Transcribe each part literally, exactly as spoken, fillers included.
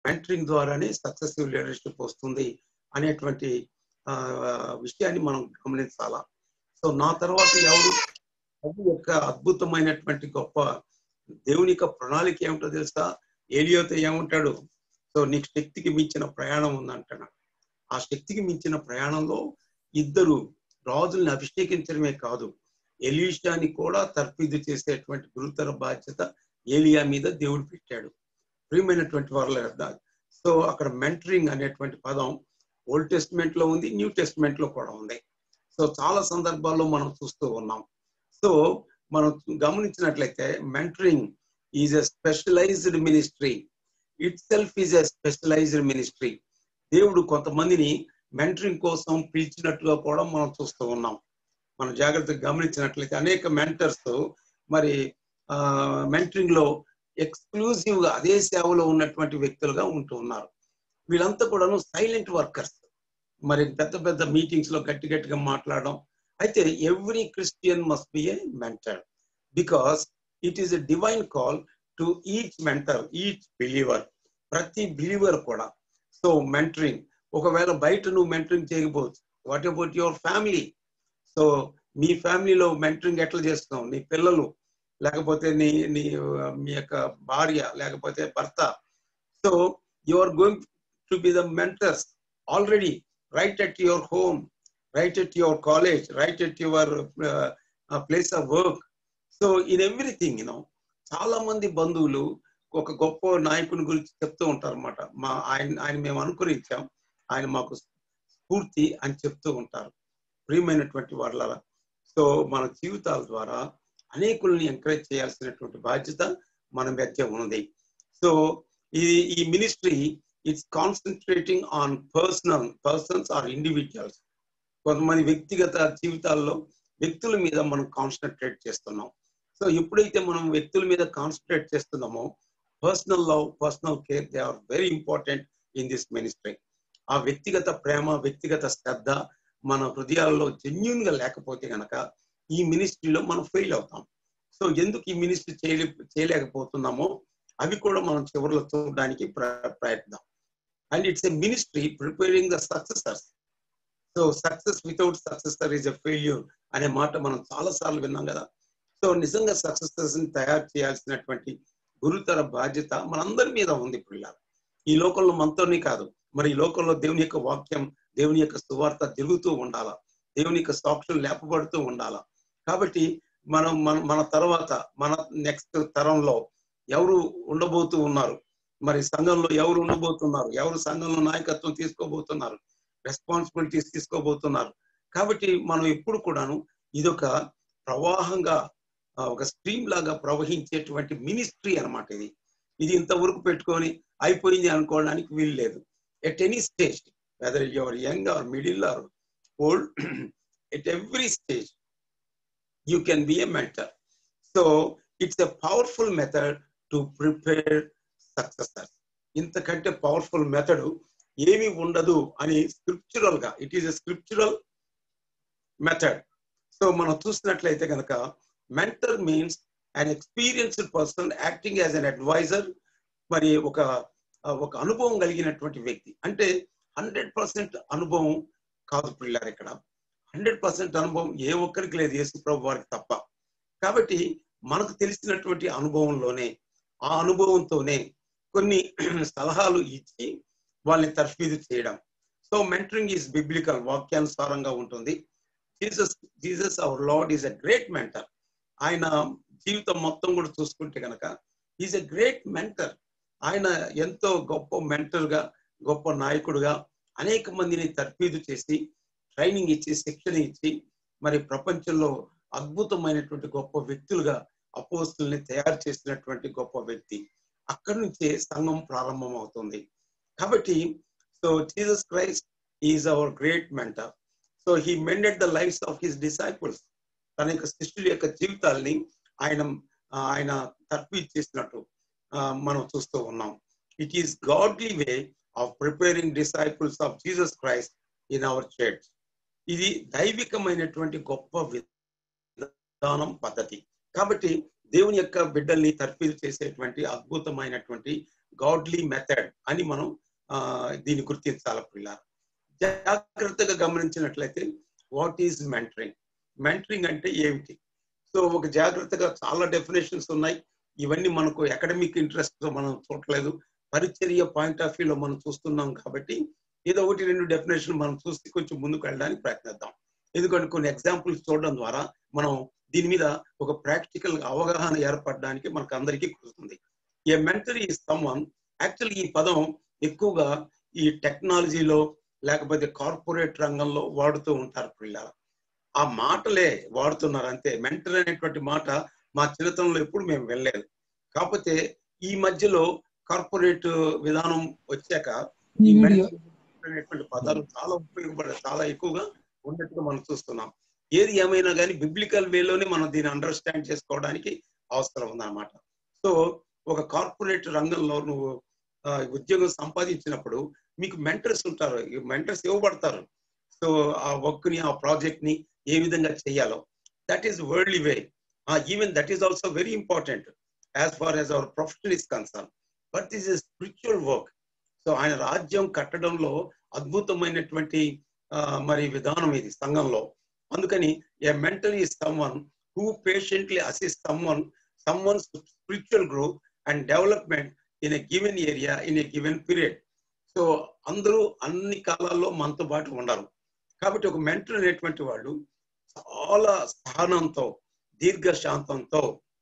Mentoring ద్వారానే successive leadership వస్తుంది అనేటువంటి విషయాన్ని మనం గమనించాలా. సో నా తర్వాత ఎవరు యొక్క అద్భుతమైనటువంటి గొప్ప దేవుని యొక్క ప్రణాళిక ఏమిటో తెలుసా? ఏలియాతో ఏమంటాడు? సో నీకు శక్తికి మించిన ప్రయాణం ఉందంటున్నాడు. ఆ శక్తికి మించిన ప్రయాణంలో ఇద్దరు రాజుల్ని అభిషేకించడమే కాదు, ఎలీషాని కూడా తర్ఫీదు చేసేటువంటి గురుతర బాధ్యత ఏలియా మీద దేవుడు పెట్టాడు. ప్రియమైనటువంటి వారు, సో అక్కడ మెంటరింగ్ అనేటువంటి పదం ఓల్డ్ టెస్ట్మెంట్ లో ఉంది, న్యూ టెస్ట్మెంట్ లో కూడా ఉంది. సో చాలా సందర్భాల్లో మనం చూస్తూ ఉన్నాం. సో మనం గమనించినట్లయితే mentoring is a specialised ministry. Itself is a specialised ministry. దేవుడు కొంతమందిని మెంటరింగ్ కోసం పిలిచినట్టుగా కూడా మనం చూస్తూ ఉన్నాం. మనం జాగ్రత్తగా గమనించినట్లయితే అనేక మెంటర్స్ మరి ఆ మెంటరింగ్ లో ఎక్స్క్లూజివ్ గా అదే సేవలో ఉన్నటువంటి వ్యక్తులుగా ఉంటూ ఉన్నారు. వీళ్ళంతా కూడాను సైలెంట్ వర్కర్స్. మరి పెద్ద పెద్ద మీటింగ్స్ లో గట్టి గట్టిగా మాట్లాడడం. అయితే every Christian must be a mentor because it is a divine call to each mentor, each believer. ప్రతి బిలీవర్ కూడా సో మెంటరింగ్. ఒకవేళ బయట నువ్వు మెంటరింగ్ చేయకపోవచ్చు, what about your family? So మీ ఫ్యామిలీలో మెంటరింగ్ ఎట్లా చేస్తున్నావు? నీ పిల్లలు, లేకపోతే నీ నీ మీ యొక్క భార్య, లేకపోతే భర్త. So you are going to be the mentors already right at your home, right at your college, right at your place of work. So in everything you know. చాలా మంది బంధువులు ఒక గొప్ప నాయకుని గురించి చెప్తూ ఉంటారు అన్నమాట. మా ఆయన ఆయన మేము అనుకరించాం, ఆయన మాకు స్ఫూర్తి అని చెప్తూ ఉంటారు. ప్రియమైనటువంటి వాళ్ళ, సో మన జీవితాల ద్వారా అనేకుల్ని ఎంకరేజ్ చేయాల్సినటువంటి బాధ్యత మన మధ్య ఉన్నది. సో ఇది ఈ ministry it's concentrating on personal persons or individuals. కొంతమంది వ్యక్తిగత జీవితాల్లో వ్యక్తుల మీద మనం కాన్సన్ట్రేట్ చేస్తున్నాం. సో ఎప్పుడైతే మనం వ్యక్తుల మీద కాన్సన్ట్రేట్ చేస్తున్నామో personal love, personal care, they are very important in this ministry. ఆ వ్యక్తిగత ప్రేమ, వ్యక్తిగత శ్రద్ధ మన హృదయాల్లో జెన్యూన్ గా లేకపోతే గనక ఈ మినిస్ట్రీలో మనం ఫెయిల్ అవుతాం. సో ఎందుకు ఈ మినిస్ట్రీ చేయలే చేయలేకపోతున్నామో అవి కూడా మనం చివరిలో చూడడానికి ప్రయత్నం. And it's a ministry preparing the successors. So success without successor is a failure అనే మాట మనం చాలా సార్లు విన్నాం కదా. సో నిజంగా సక్సెసర్స్ ని తయారు చేయాల్సినటువంటి గురుతర బాధ్యత మనందరి మీద ఉంది. పిల్లలు ఈ లోకంలో మనతోనే కాదు, మరి ఈ లోకంలో దేవుని యొక్క వాక్యం, దేవుని యొక్క సువార్త తిరుగుతూ ఉండాలా, దేవుని యొక్క సాక్ష్యం లేపబడుతూ ఉండాలా. కాబట్టి మనం మన మన తర్వాత మన నెక్స్ట్ తరంలో ఎవరు ఉండబోతూ ఉన్నారు, మరి సంఘంలో ఎవరు ఉండబోతున్నారు, ఎవరు సంఘంలో నాయకత్వం తీసుకోబోతున్నారు, రెస్పాన్సిబిలిటీస్ తీసుకోబోతున్నారు. కాబట్టి మనం ఎప్పుడు కూడాను ఇదొక ప్రవాహంగా, ఒక స్ట్రీమ్ లాగా ప్రవహించేటువంటి మినిస్ట్రీ అన్నమాట. ఇది ఇది ఇంతవరకు పెట్టుకొని అయిపోయింది అనుకోవడానికి వీలు లేదు. At any stage, whether you are young or middle or old, at every stage you can be a mentor. So it's a powerful method to prepare successors. ఇంతకంటే పవర్ఫుల్ మెథడ్ ఏమీ ఉండదు అని స్క్రిప్చురల్ గా, it is a scriptural method. So మనం చూసినట్లయితే కనుక mentor means an experienced person acting as an advisor. మరి ఒక ఒక అనుభవం కలిగినటువంటి వ్యక్తి. అంటే హండ్రెడ్ పర్సెంట్ అనుభవం కాదు పిల్లలు, ఇక్కడ హండ్రెడ్ పర్సెంట్ అనుభవం ఏ ఒక్కరికి లేదు, యేసు ప్రభు వారికి తప్ప. కాబట్టి మనకు తెలిసినటువంటి అనుభవంలోనే, ఆ అనుభవంతోనే కొన్ని సలహాలు ఇచ్చి వాళ్ళని తర్ఫీదు చేయడం. సో మెంటరింగ్ ఈజ్ బిబ్లికల్, వాక్యానుసారంగా ఉంటుంది. Jesus Jesus our Lord is a great mentor. ఆయన జీవితం మొత్తం కూడా చూసుకుంటే కనుక ఈజ్ ఎ గ్రేట్ మెంటర్. ఆయన ఎంతో గొప్ప మెంటర్ గా, గొప్ప నాయకుడుగా అనేక మందిని తర్ఫీదు చేసి, ట్రైనింగ్ ఇచ్చి, శిక్షణ ఇచ్చి, మరి ప్రపంచంలో అద్భుతమైనటువంటి గొప్ప వ్యక్తులుగా అపోస్తుల్ని తయారు చేసినటువంటి గొప్ప వ్యక్తి. అక్కడి నుంచే సంఘం ప్రారంభం అవుతుంది. కాబట్టి so Jesus Christ is our great mentor. So he mended the lifes of his disciples. తన యొక్క శిష్యుల యొక్క జీవితాల్ని ఆయన ఆయన తర్ఫీదు చేసినట్టు మనం చూస్తూ ఉన్నాం. It is godly way of preparing disciples of Jesus Christ in our church. ఇది దైవికమైనటువంటి గొప్ప విధానం, పద్ధతి. కాబట్టి దేవుని యొక్క బిడ్డల్ని తర్ఫీదు చేసేటువంటి అద్భుతమైనటువంటి గాడ్లీ మెథడ్ అని మనం దీన్ని గుర్తించాలి పిల్లలు. జాగ్రత్తగా గమనించినట్లయితే వాట్ ఈజ్ మెంటరింగ్, మెంటరింగ్ అంటే ఏమిటి? సో ఒక జాగ్రత్తగా చాలా డెఫినేషన్స్ ఉన్నాయి. ఇవన్నీ మనకు అకాడమిక్ ఇంట్రెస్ట్ తో మనం చూడలేదు, పరిచర్య పాయింట్ ఆఫ్ వ్యూలో మనం చూస్తున్నాం కాబట్టి ఏదో ఒకటి రెండు డెఫినేషన్ మనం చూసి కొంచెం ముందుకు వెళ్ళడానికి ప్రయత్నిద్దాం. ఎందుకంటే కొన్ని ఎగ్జాంపుల్స్ చూడడం ద్వారా మనం దీని మీద ఒక ప్రాక్టికల్ అవగాహన ఏర్పడడానికి మనకు అందరికీ కుదురుతుంది. A mentor is someone, actually ఈ పదం ఎక్కువగా ఈ టెక్నాలజీలో లేకపోతే కార్పొరేట్ రంగంలో వాడుతూ ఉంటారు పిల్లలు. ఆ మాటలే వాడుతున్నారు అంతే. మెంటర్ అనేటువంటి మాట మా చిన్నతనంలో ఎప్పుడు మేము వెళ్ళలేదు. కాకపోతే ఈ మధ్యలో కార్పొరేట్ విధానం వచ్చాక ఈ మెంటర్ అనేటువంటి పదాలు చాలా ఉపయోగపడే చాలా ఎక్కువగా ఉన్నట్టుగా మనం చూస్తున్నాం. ఏది ఏమైనా కానీ బిబ్లికల్ వేలోనే మనం దీన్ని అండర్స్టాండ్ చేసుకోవడానికి అవసరం ఉందన్నమాట. సో ఒక కార్పొరేట్ రంగంలో నువ్వు ఉద్యోగం సంపాదించినప్పుడు మీకు మెంటర్స్ ఉంటారు, మెంటర్స్ ఇవ్వబడతారు. సో ఆ వర్క్ ని ఆ ప్రాజెక్ట్ ని ఏ విధంగా చేయాలో, that is worldly way. Even that is also very important as far as our profession is concern. But this is spiritual work. So ఆయన రాజ్యం కట్టడంలో అద్భుతమైనటువంటి మరి విధానం ఇది సంఘంలో. అందుకని a mentor is someone who patiently assist someone someone spiritual growth and development in a given area in a given period. So అందరూ అన్ని కాలాల్లో మనతో పాటు ఉండరు కాబట్టి ఒక మెంటర్ అనేటువంటి వాళ్ళు చాలా సహనంతో దీర్ఘశాంతంతో,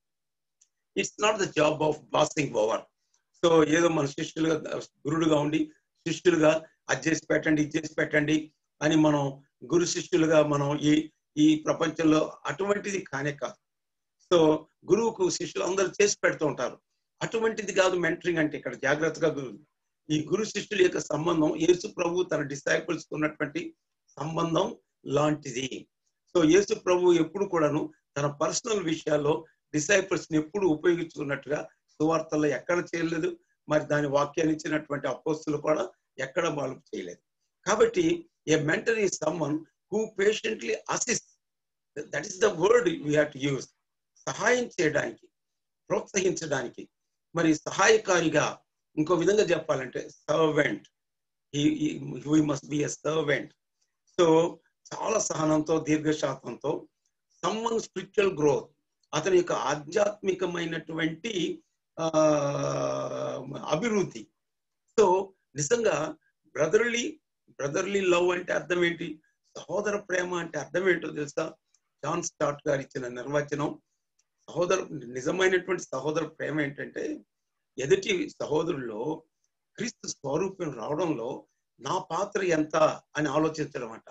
it's not the job of bossing over. So ఏదో మన శిష్యులుగా గురుడుగా ఉండి శిష్యులుగా అది చేసి పెట్టండి ఇది చేసి పెట్టండి అని మనం గురు శిష్యులుగా మనం ఈ ఈ ప్రపంచంలో అటువంటిది కానే కాదు. సో గురువుకు శిష్యులు అందరూ చేసి పెడుతూ ఉంటారు. అటువంటిది కాదు మెంటరింగ్ అంటే. ఇక్కడ జాగ్రత్తగా ఈ గురు శిష్యుల యొక్క సంబంధం యేసు ప్రభు తన డిసైపుల్స్ ఉన్నటువంటి సంబంధం లాంటిది. సో యేసు ప్రభు ఎప్పుడు కూడాను తన పర్సనల్ విషయాల్లో డిసైపుల్స్ ని ఎప్పుడు ఉపయోగించుకున్నట్టుగా సువార్తల్లో ఎక్కడ చేయలేదు. మరి దాని వాక్యాన్ని ఇచ్చినటువంటి అపోస్తులు కూడా ఎక్కడ వాళ్ళు చేయలేదు. కాబట్టి a mentor is someone who patiently assist. That is the word we have to use. సహాయం చేయడానికి, ప్రోత్సహించడానికి, మరి సహాయకారిగా. ఇంకో విధంగా చెప్పాలంటే servant. He must be a servant. So చాలా సహనంతో దీర్ఘశాంతంతో సమ్మన్ స్పిరిచువల్ గ్రోత్, అతని యొక్క ఆధ్యాత్మికమైనటువంటి ఆ అభివృద్ధి. సో నిజంగా బ్రదర్లీ బ్రదర్లీ లవ్ అంటే అర్థం ఏంటి? సహోదర ప్రేమ అంటే అర్థం ఏంటో తెలుసా? జాన్ స్టార్ట్ గారు ఇచ్చిన నిర్వచనం, సహోదర నిజమైనటువంటి సహోదర ప్రేమ ఏంటంటే ఎదుటి సహోదరుల్లో క్రీస్తు స్వరూపం రావడంలో నా పాత్ర ఎంత అని ఆలోచించడం అంట.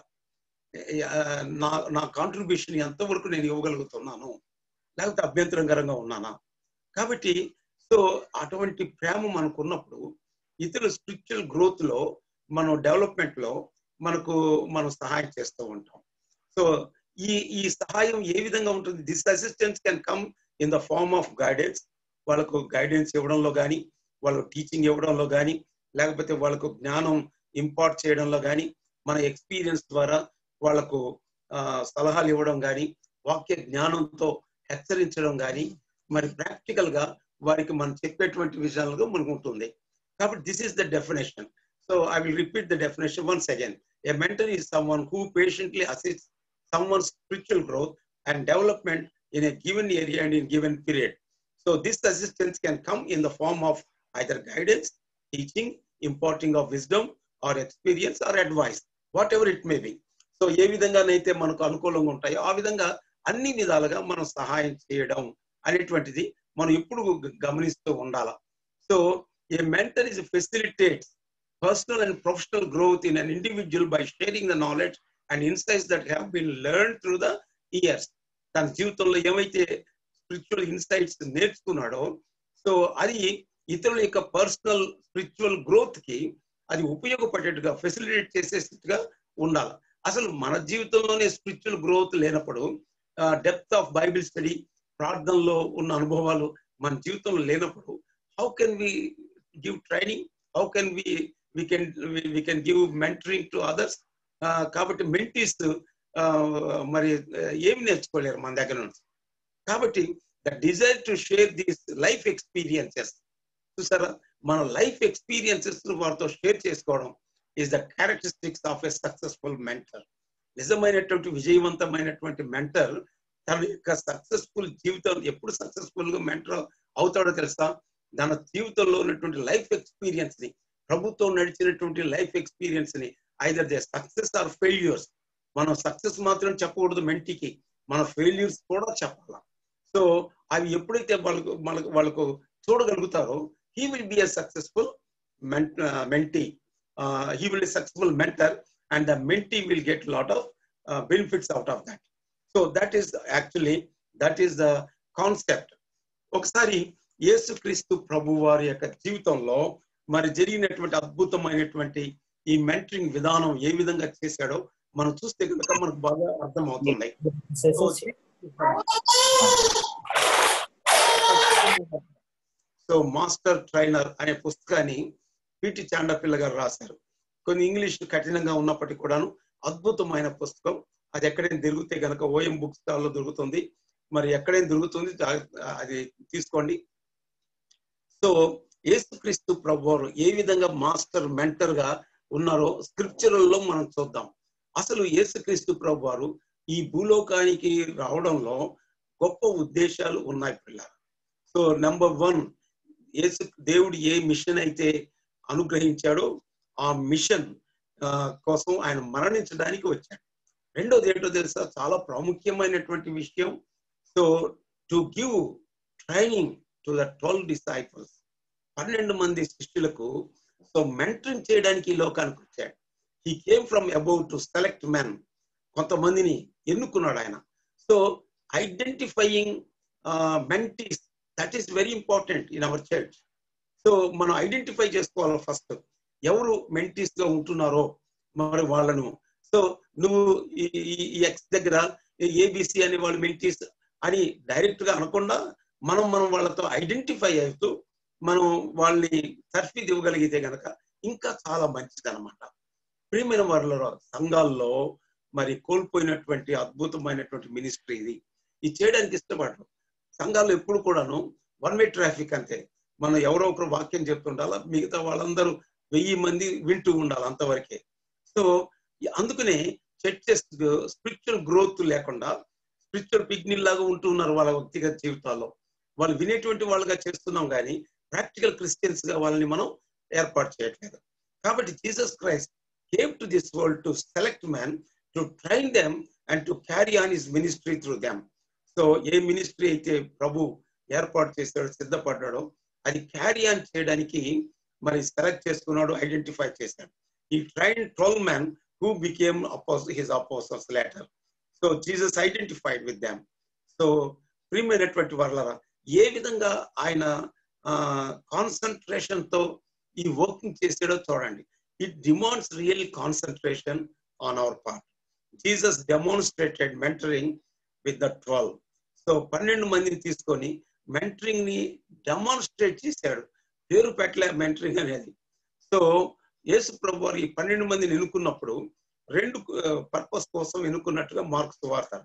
నా నా కాంట్రిబ్యూషన్ ఎంతవరకు నేను ఇవ్వగలుగుతున్నాను, లేకపోతే అభ్యంతరకరంగా ఉన్నానా? కాబట్టి సో అటువంటి ప్రేమ మనకు ఉన్నప్పుడు ఇతరుల స్పిరిచువల్ గ్రోత్ లో, మనం డెవలప్మెంట్ లో మనకు మనం సహాయం చేస్తూ ఉంటాం. సో ఈ ఈ సహాయం ఏ విధంగా ఉంటుంది? This assistance can come in the form of guidance. వాళ్ళకు గైడెన్స్ ఇవ్వడంలో కానీ, వాళ్ళకు టీచింగ్ ఇవ్వడంలో కానీ, లేకపోతే వాళ్ళకు జ్ఞానం ఇంపార్ట్ చేయడంలో కానీ, మన ఎక్స్పీరియన్స్ ద్వారా వాళ్ళకు సలహాలు ఇవ్వడం కానీ, వాక్య జ్ఞానంతో హెచ్చరించడం కానీ, మరి ప్రాక్టికల్ గా వారికి మనం చెప్పేటువంటి విషయాలుగా మనకు ఉంటుంది. కాబట్టి this is the definition. So I will repeat the definition once again. A mentor is someone who patiently assist someone's spiritual growth and development in a given area and in given period. So this assistance can come in the form of either guidance, teaching, imparting of wisdom or experience or advice, whatever it may be. So ఏ విధంగానైతే మనకు అనుకూలంగా ఉంటాయో ఆ విధంగా అన్ని విధాలుగా మనం సహాయం చేయడం అనేటువంటిది మనం ఎప్పుడు గమనిస్తూ ఉండాలి. So a mentor is facilitates personal and professional growth in an individual by sharing the knowledge and insights that have been learned through the years. తన జీవితంలో ఏమైతే స్పిరిచువల్ ఇన్సైట్స్ నేర్చుకున్నాడో, సో అది ఇతరుల యొక్క పర్సనల్ స్పిరిచువల్ గ్రోత్ కి అది ఉపయోగపడేట్టుగా, facilitate చేసేట్టుగా ఉండాలి. అసలు మన జీవితంలోనే స్పిరిచువల్ గ్రోత్ లేనప్పుడు, డెప్త్ ఆఫ్ బైబిల్ స్టడీ, ప్రార్థనలో ఉన్న అనుభవాలు మన జీవితంలో లేనప్పుడు, how can we give training, how can we we can we can give mentoring to others? కాబట్టి మెంటీస్ మరి ఏమి నేర్చుకోలేరు మన దగ్గర నుంచి. కాబట్టి the desire to share these life experiences, చూసారా, మన లైఫ్ ఎక్స్పీరియన్సెస్ వారితో షేర్ చేసుకోవడం is the characteristics of a successful mentor. నిజమైనటువంటి విజయవంతమైనటువంటి మెంటర్ తన యొక్క సక్సెస్ఫుల్ జీవితం ఎప్పుడు సక్సెస్ఫుల్ గా మెంటర్ అవుతాడో తెలుసా? తన జీవితంలో ఉన్నటువంటి లైఫ్ ఎక్స్పీరియన్స్ ని, ప్రభుత్వం నడిచినటువంటి లైఫ్ ఎక్స్పీరియన్స్ ని, either they success or failures. మనం సక్సెస్ మాత్రం చెప్పకూడదు మెంటీకి, మన ఫెయిల్యూర్స్ కూడా చెప్పాలి. సో అవి ఎప్పుడైతే వాళ్ళకు మనకు వాళ్ళకు చూడగలుగుతారో he will be a successful ment uh, mentee. Uh, he will be a successful mentor, and the mentee will get a lot of uh, benefits out of that. So that is actually, that is the concept. ఒకసారి యేసుక్రీస్తు ప్రభు వారి యొక్క జీవితంలో మరి జరిగినటువంటి అద్భుతమైనటువంటి ఈ mentoring విధానం ఏ విధంగా చేశాడో మనం చూస్తే కనుక మనకు బాగా అర్థం అవుతుంది. సో మాస్టర్ ట్రైనర్ అనే పుస్తకాన్ని పిటి చాండపిల్ల గారు రాశారు. కొన్ని ఇంగ్లీష్ కఠినంగా ఉన్నప్పటికీ కూడాను అద్భుతమైన పుస్తకం. అది ఎక్కడైనా దొరికితే కనుక ఓఎం బుక్ స్టాల్ లో దొరుకుతుంది, మరి ఎక్కడైనా దొరుకుతుంది, అది తీసుకోండి. సో యేసుక్రీస్తు ప్రభువారు ఏ విధంగా మాస్టర్ మెంటర్ గా ఉన్నారో స్క్రిప్చరల్లో మనం చూద్దాం. అసలు యేసుక్రీస్తు ప్రభువారు ఈ భూలోకానికి రావడంలో గొప్ప ఉద్దేశాలు ఉన్నాయి పిల్లలు. సో నెంబర్ వన్, యేసు దేవుడు ఏ మిషన్ అయితే అనుగ్రహించాడో ఆ మిషన్ కోసం ఆయన మరణించడానికి వచ్చాడు. రెండోది ఏంటో తెలుసా, చాలా ప్రాముఖ్యమైనటువంటి విషయం. So to give training to the twelve disciples, పన్నెండు మంది శిష్యులకు సో మెంటరింగ్ చేయడానికి ఈ లోకానికి వచ్చాడు. He came from above to select men, కొంతమందిని ఎన్నుకున్నాడు ఆయన. So identifying mentees, that is very important in our church. So మనం ఐడెంటిఫై చేసుకోవాలి ఫస్ట్, ఎవరు మెంటీస్ గా ఉంటున్నారో మరి వాళ్ళను. సో నువ్వు ఈ ఎక్స్ దగ్గర ఏబిసి అనే వాళ్ళు మెంటీస్ అని డైరెక్ట్ గా అనకుండా మనం మనం వాళ్ళతో ఐడెంటిఫై అవుతూ మనం వాళ్ళని తర్ఫీదు ఇవ్వగలిగితే కనుక ఇంకా చాలా మంచిది అనమాట. ప్రియమైన వాళ్ళ సంఘాల్లో మరి కోల్పోయినటువంటి అద్భుతమైనటువంటి మినిస్ట్రీ ఇది. ఇది చేయడానికి ఇష్టపడరు. సంఘాల్లో ఎప్పుడు కూడాను వన్ వే ట్రాఫిక్ అంతే. మనం ఎవరో ఒకరు వాక్యం చెప్తుండాలా, మిగతా వాళ్ళందరూ వెయ్యి మంది వింటూ ఉండాలి, అంతవరకే. సో అందుకనే చర్చెస్ స్పిరిచువల్ గ్రోత్ లేకుండా స్పిరిచువల్ పిగ్నిల్ లాగా ఉంటూ ఉన్నారు వాళ్ళ వ్యక్తిగత జీవితాల్లో. వాళ్ళు వినేటువంటి వాళ్ళుగా చేస్తున్నాం కానీ ప్రాక్టికల్ క్రిస్టియన్స్ గా వాళ్ళని మనం ఏర్పాటు చేయట్లేదు. కాబట్టి Jesus Christ came to this world to select man, to train them and to carry on his ministry through them. So ఏ మినిస్ట్రీ అయితే ప్రభు ఏర్పాటు చేశాడో, సిద్ధపడ్డాడో అది క్యారీ ఆన్ చేయడానికి మరి సెలెక్ట్ చేసుకున్నాడు, ఐడెంటిఫై చేశాడు. ఈ train twelve men who became his apostles later. So Jesus identified with them. So ప్రియమైనటువంటి వాళ్ళరా, ఏ విధంగా ఆయన కాన్సన్ట్రేషన్ తో ఈ వర్కింగ్ చేసాడో చూడండి. It demands real concentration on our part. Jesus demonstrated mentoring with the twelve. So పన్నెండు మందిని తీసుకొని మెంటరింగ్ ని డెమాన్స్ట్రేట్ చేశాడు. పేరు పెట్టలే మెంటరింగ్ అనేది. సో యేసు ప్రభు వారు ఈ పన్నెండు మందిని ఎన్నుకున్నప్పుడు రెండు పర్పస్ కోసం ఎన్నుకున్నట్టుగా మార్క్స్ సువార్త,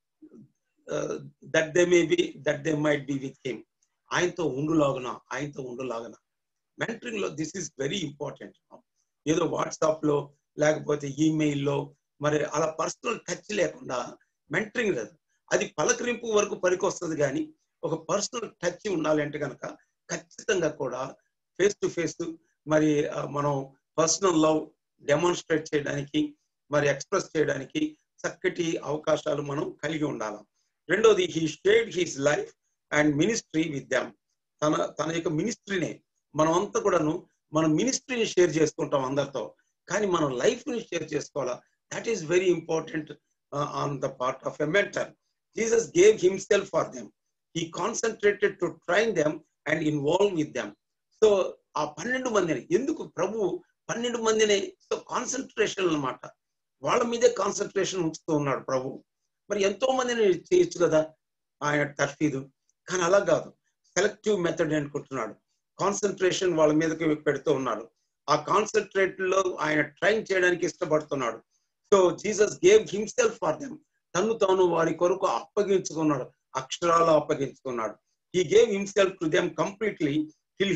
that they may be that they might be with him, ఆయనతో ఉండులాగున ఆయనతో ఉండులాగున. మెంటరింగ్ లో దిస్ ఈస్ వెరీ ఇంపార్టెంట్. ఏదో వాట్సాప్ లో లేకపోతే ఈమెయిల్లో మరి అలా పర్సనల్ టచ్ లేకుండా మెంటరింగ్ లేదు. అది పలకరింపు వరకు పనికొస్తుంది కానీ ఒక పర్సనల్ టచ్ ఉండాలి అంటే కనుక ఖచ్చితంగా కూడా ఫేస్ టు ఫేస్ మరి మనం పర్సనల్ లవ్ డెమాన్స్ట్రేట్ చేయడానికి మరి ఎక్స్ప్రెస్ చేయడానికి చక్కటి అవకాశాలు మనం కలిగి ఉండాలి. రెండోది, he shared his life and ministry with them. తన తన యొక్క మినిస్ట్రీనే మనం అంతా కూడాను మన మినిస్ట్రీని షేర్ చేసుకుంటాం అందరితో, కానీ మనం లైఫ్ ని షేర్ చేసుకోవాలా. That is very important on the part of a mentor. Jesus gave himself for them. He concentrated to train them and involve with them. So ఆ పన్నెండు మందిని ఎందుకు ప్రభు పన్నెండు మందిని సో కాన్సన్ట్రేషన్ అన్నమాట, వాళ్ళ మీదే కాన్సన్ట్రేషన్ ఉంచుతూ ఉన్నాడు ప్రభు. మరి ఎంతో మందిని చేయొచ్చు కదా ఆయన తర్ఫీదు, కానీ అలా కాదు, సెలెక్టివ్ మెథడ్ అనుకుంటున్నాడు. కాన్సన్ట్రేషన్ వాళ్ళ మీదకి పెడుతూ ఉన్నాడు. ఆ కాన్సన్ట్రేట్ లో ఆయన ట్రైన్ చేయడానికి ఇష్టపడుతున్నాడు. So Jesus gave himself for them. తను తాను వారి కొరకు అప్పగించుకున్నాడు, అక్షరాలు అప్పగించుకున్నాడు. He gave himself to them completely till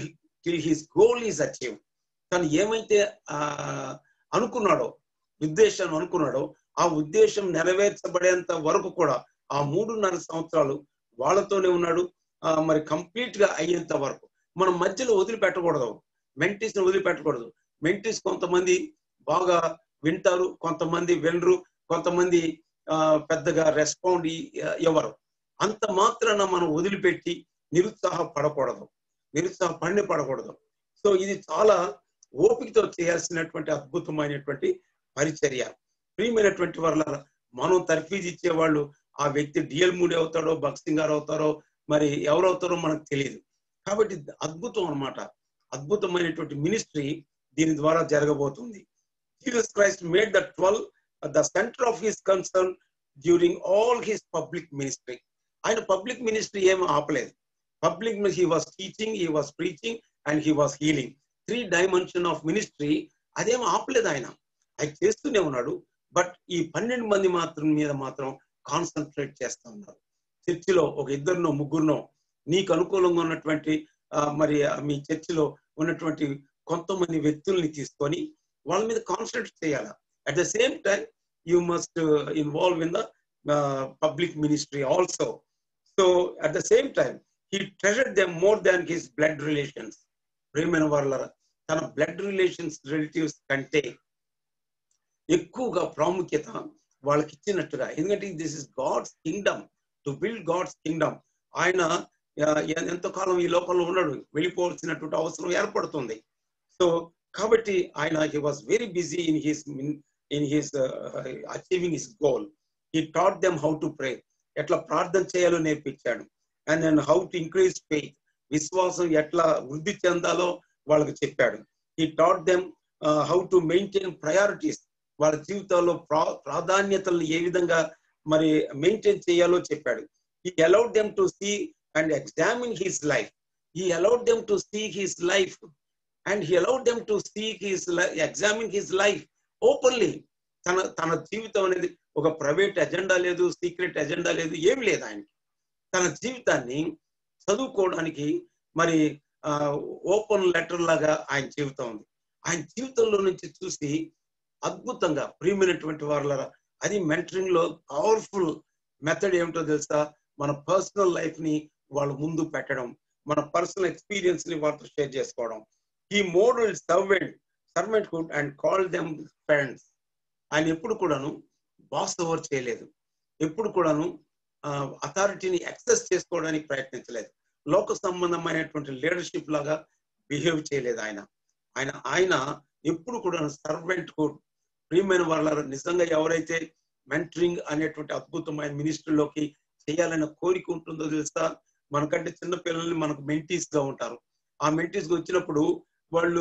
till his goal is achieved. తను ఏమైతే ఆ అనుకున్నాడో, ఉద్దేశం అనుకున్నాడో ఆ ఉద్దేశం నెరవేర్చబడేంత వరకు కూడా ఆ మూడున్నర సంవత్సరాలు వాళ్ళతోనే ఉన్నాడు. మరి కంప్లీట్ గా అయ్యేంత వరకు మనం మధ్యలో వదిలిపెట్టకూడదు, మెంటీస్ ని వదిలిపెట్టకూడదు. మెంటీస్ కొంతమంది బాగా వింటారు, కొంతమంది వినరు, కొంతమంది ఆ పెద్దగా రెస్పాండ్ ఎవరు. అంత మాత్రాన మనం వదిలిపెట్టి నిరుత్సాహపడకూడదు, నిరుత్సాహపడిన పడకూడదు. సో ఇది చాలా ఓపికతో చేయాల్సినటువంటి అద్భుతమైనటువంటి పరిచర్య. ప్రియమైనటువంటి వాళ్ళ మనం తర్ఫీజ్ ఇచ్చేవాళ్ళు ఆ వ్యక్తి డిఎల్ మూడి అవుతాడో, భక్సింగ్ గారు అవుతారో, మరి ఎవరవుతారో మనకు తెలియదు. కాబట్టి అద్భుతం అన్నమాట, అద్భుతమైనటువంటి మినిస్ట్రీ దీని ద్వారా జరగబోతుంది. Jesus Christ made the twelve the centre of his concern during all his public ministry. ఆయన పబ్లిక్ మినిస్ట్రీ ఏమి ఆపలేదు. Public he was teaching, he was preaching and he was healing. Three dimension of ministry అదేం ఆపలేదు. ఆయన ఆయన చేస్తూనే ఉన్నాడు. But ఈ పన్నెండు మంది మాత్రం మీద మాత్రం కాన్సన్ట్రేట్ చేస్తూ ఉన్నారు. చర్చిలో ఒక ఇద్దరునో ముగ్గురునో నీకు అనుకూలంగా ఉన్నటువంటి మరి మీ చర్చిలో ఉన్నటువంటి కొంతమంది వ్యక్తుల్ని తీసుకొని వాళ్ళ మీద కాన్సన్ట్రేట్ చేయాలి. At the same time you must involve in the public ministry also. So at the same time he treasured them more than his blood relations. ప్రియమైన వాళ్ళ తన బ్లడ్ రిలేషన్స్ రిలేటివ్స్ కంటే ఎక్కువగా ప్రాముఖ్యత వాళ్ళకి ఇచ్చినట్టుగా. ఎందుకంటే this is God's kingdom, to build God's kingdom. ఆయన ఎంతో కాలం ఈ లోకంలో ఉన్నాడు, వెళ్ళిపోవాల్సినటువంటి అవసరం ఏర్పడుతుంది. సో కాబట్టి ఆయన he was very busy in his in his achieving his goal. He taught them how to pray, ఎట్లా ప్రార్థన చేయాలో నేర్పించాడు. And then how to increase faith, విశ్వాసం ఎట్లా వృద్ధి చెందాలో వాళ్ళకి చెప్పాడు. He taught them how to maintain priorities, వాళ్ళ జీవితాల్లో ప్రా ప్రాధాన్యతలను ఏ విధంగా మరి మెయింటైన్ చేయాలో చెప్పాడు. He allowed them to see and examine his life. He allowed them to see his life and he allowed them to see his examine his life openly. తన తన జీవితం అనేది ఒక ప్రైవేట్ ఎజెండా లేదు, సీక్రెట్ ఎజెండా లేదు, ఏమి లేదు ఆయనకి. తన జీవితాన్ని చదువుకోవడానికి మరి ఓపెన్ లెటర్ లాగా ఆయన జీవితం ఉంది. ఆయన జీవితంలో నుంచి చూసి అద్భుతంగా ప్రియమైనటువంటి వాళ్ళ అది మెంటరింగ్ లో పవర్ఫుల్ మెథడ్ ఏమిటో తెలుసా? మన పర్సనల్ లైఫ్ ని వాళ్ళ ముందు పెట్టడం, మన పర్సనల్ ఎక్స్పీరియన్స్ ని వాళ్ళతో షేర్ చేసుకోవడం. ఈ model servant servanthood and call them friends. ఆయన ఎప్పుడు కూడాను బాస్ ఓవర్ చేయలేదు, ఎప్పుడు కూడాను అథారిటీని యాక్సెస్ చేసుకోవడానికి ప్రయత్నించలేదు, లోక సంబంధమైనటువంటి లీడర్షిప్ లాగా బిహేవ్ చేయలేదు. ఆయన ఆయన ఆయన ఎప్పుడు కూడా సర్వెంట్ హుడ్. ప్రియమైన వాళ్ళ నిజంగా ఎవరైతే మెంటరింగ్ అనేటువంటి అద్భుతమైన మినిస్ట్రీలోకి చేయాలనే కోరిక ఉంటుందో తెలుసా? మనకంటే చిన్న పిల్లల్ని మనకు మెంటీస్ గా ఉంటారు. ఆ మెంటీస్ గా వచ్చినప్పుడు వాళ్ళు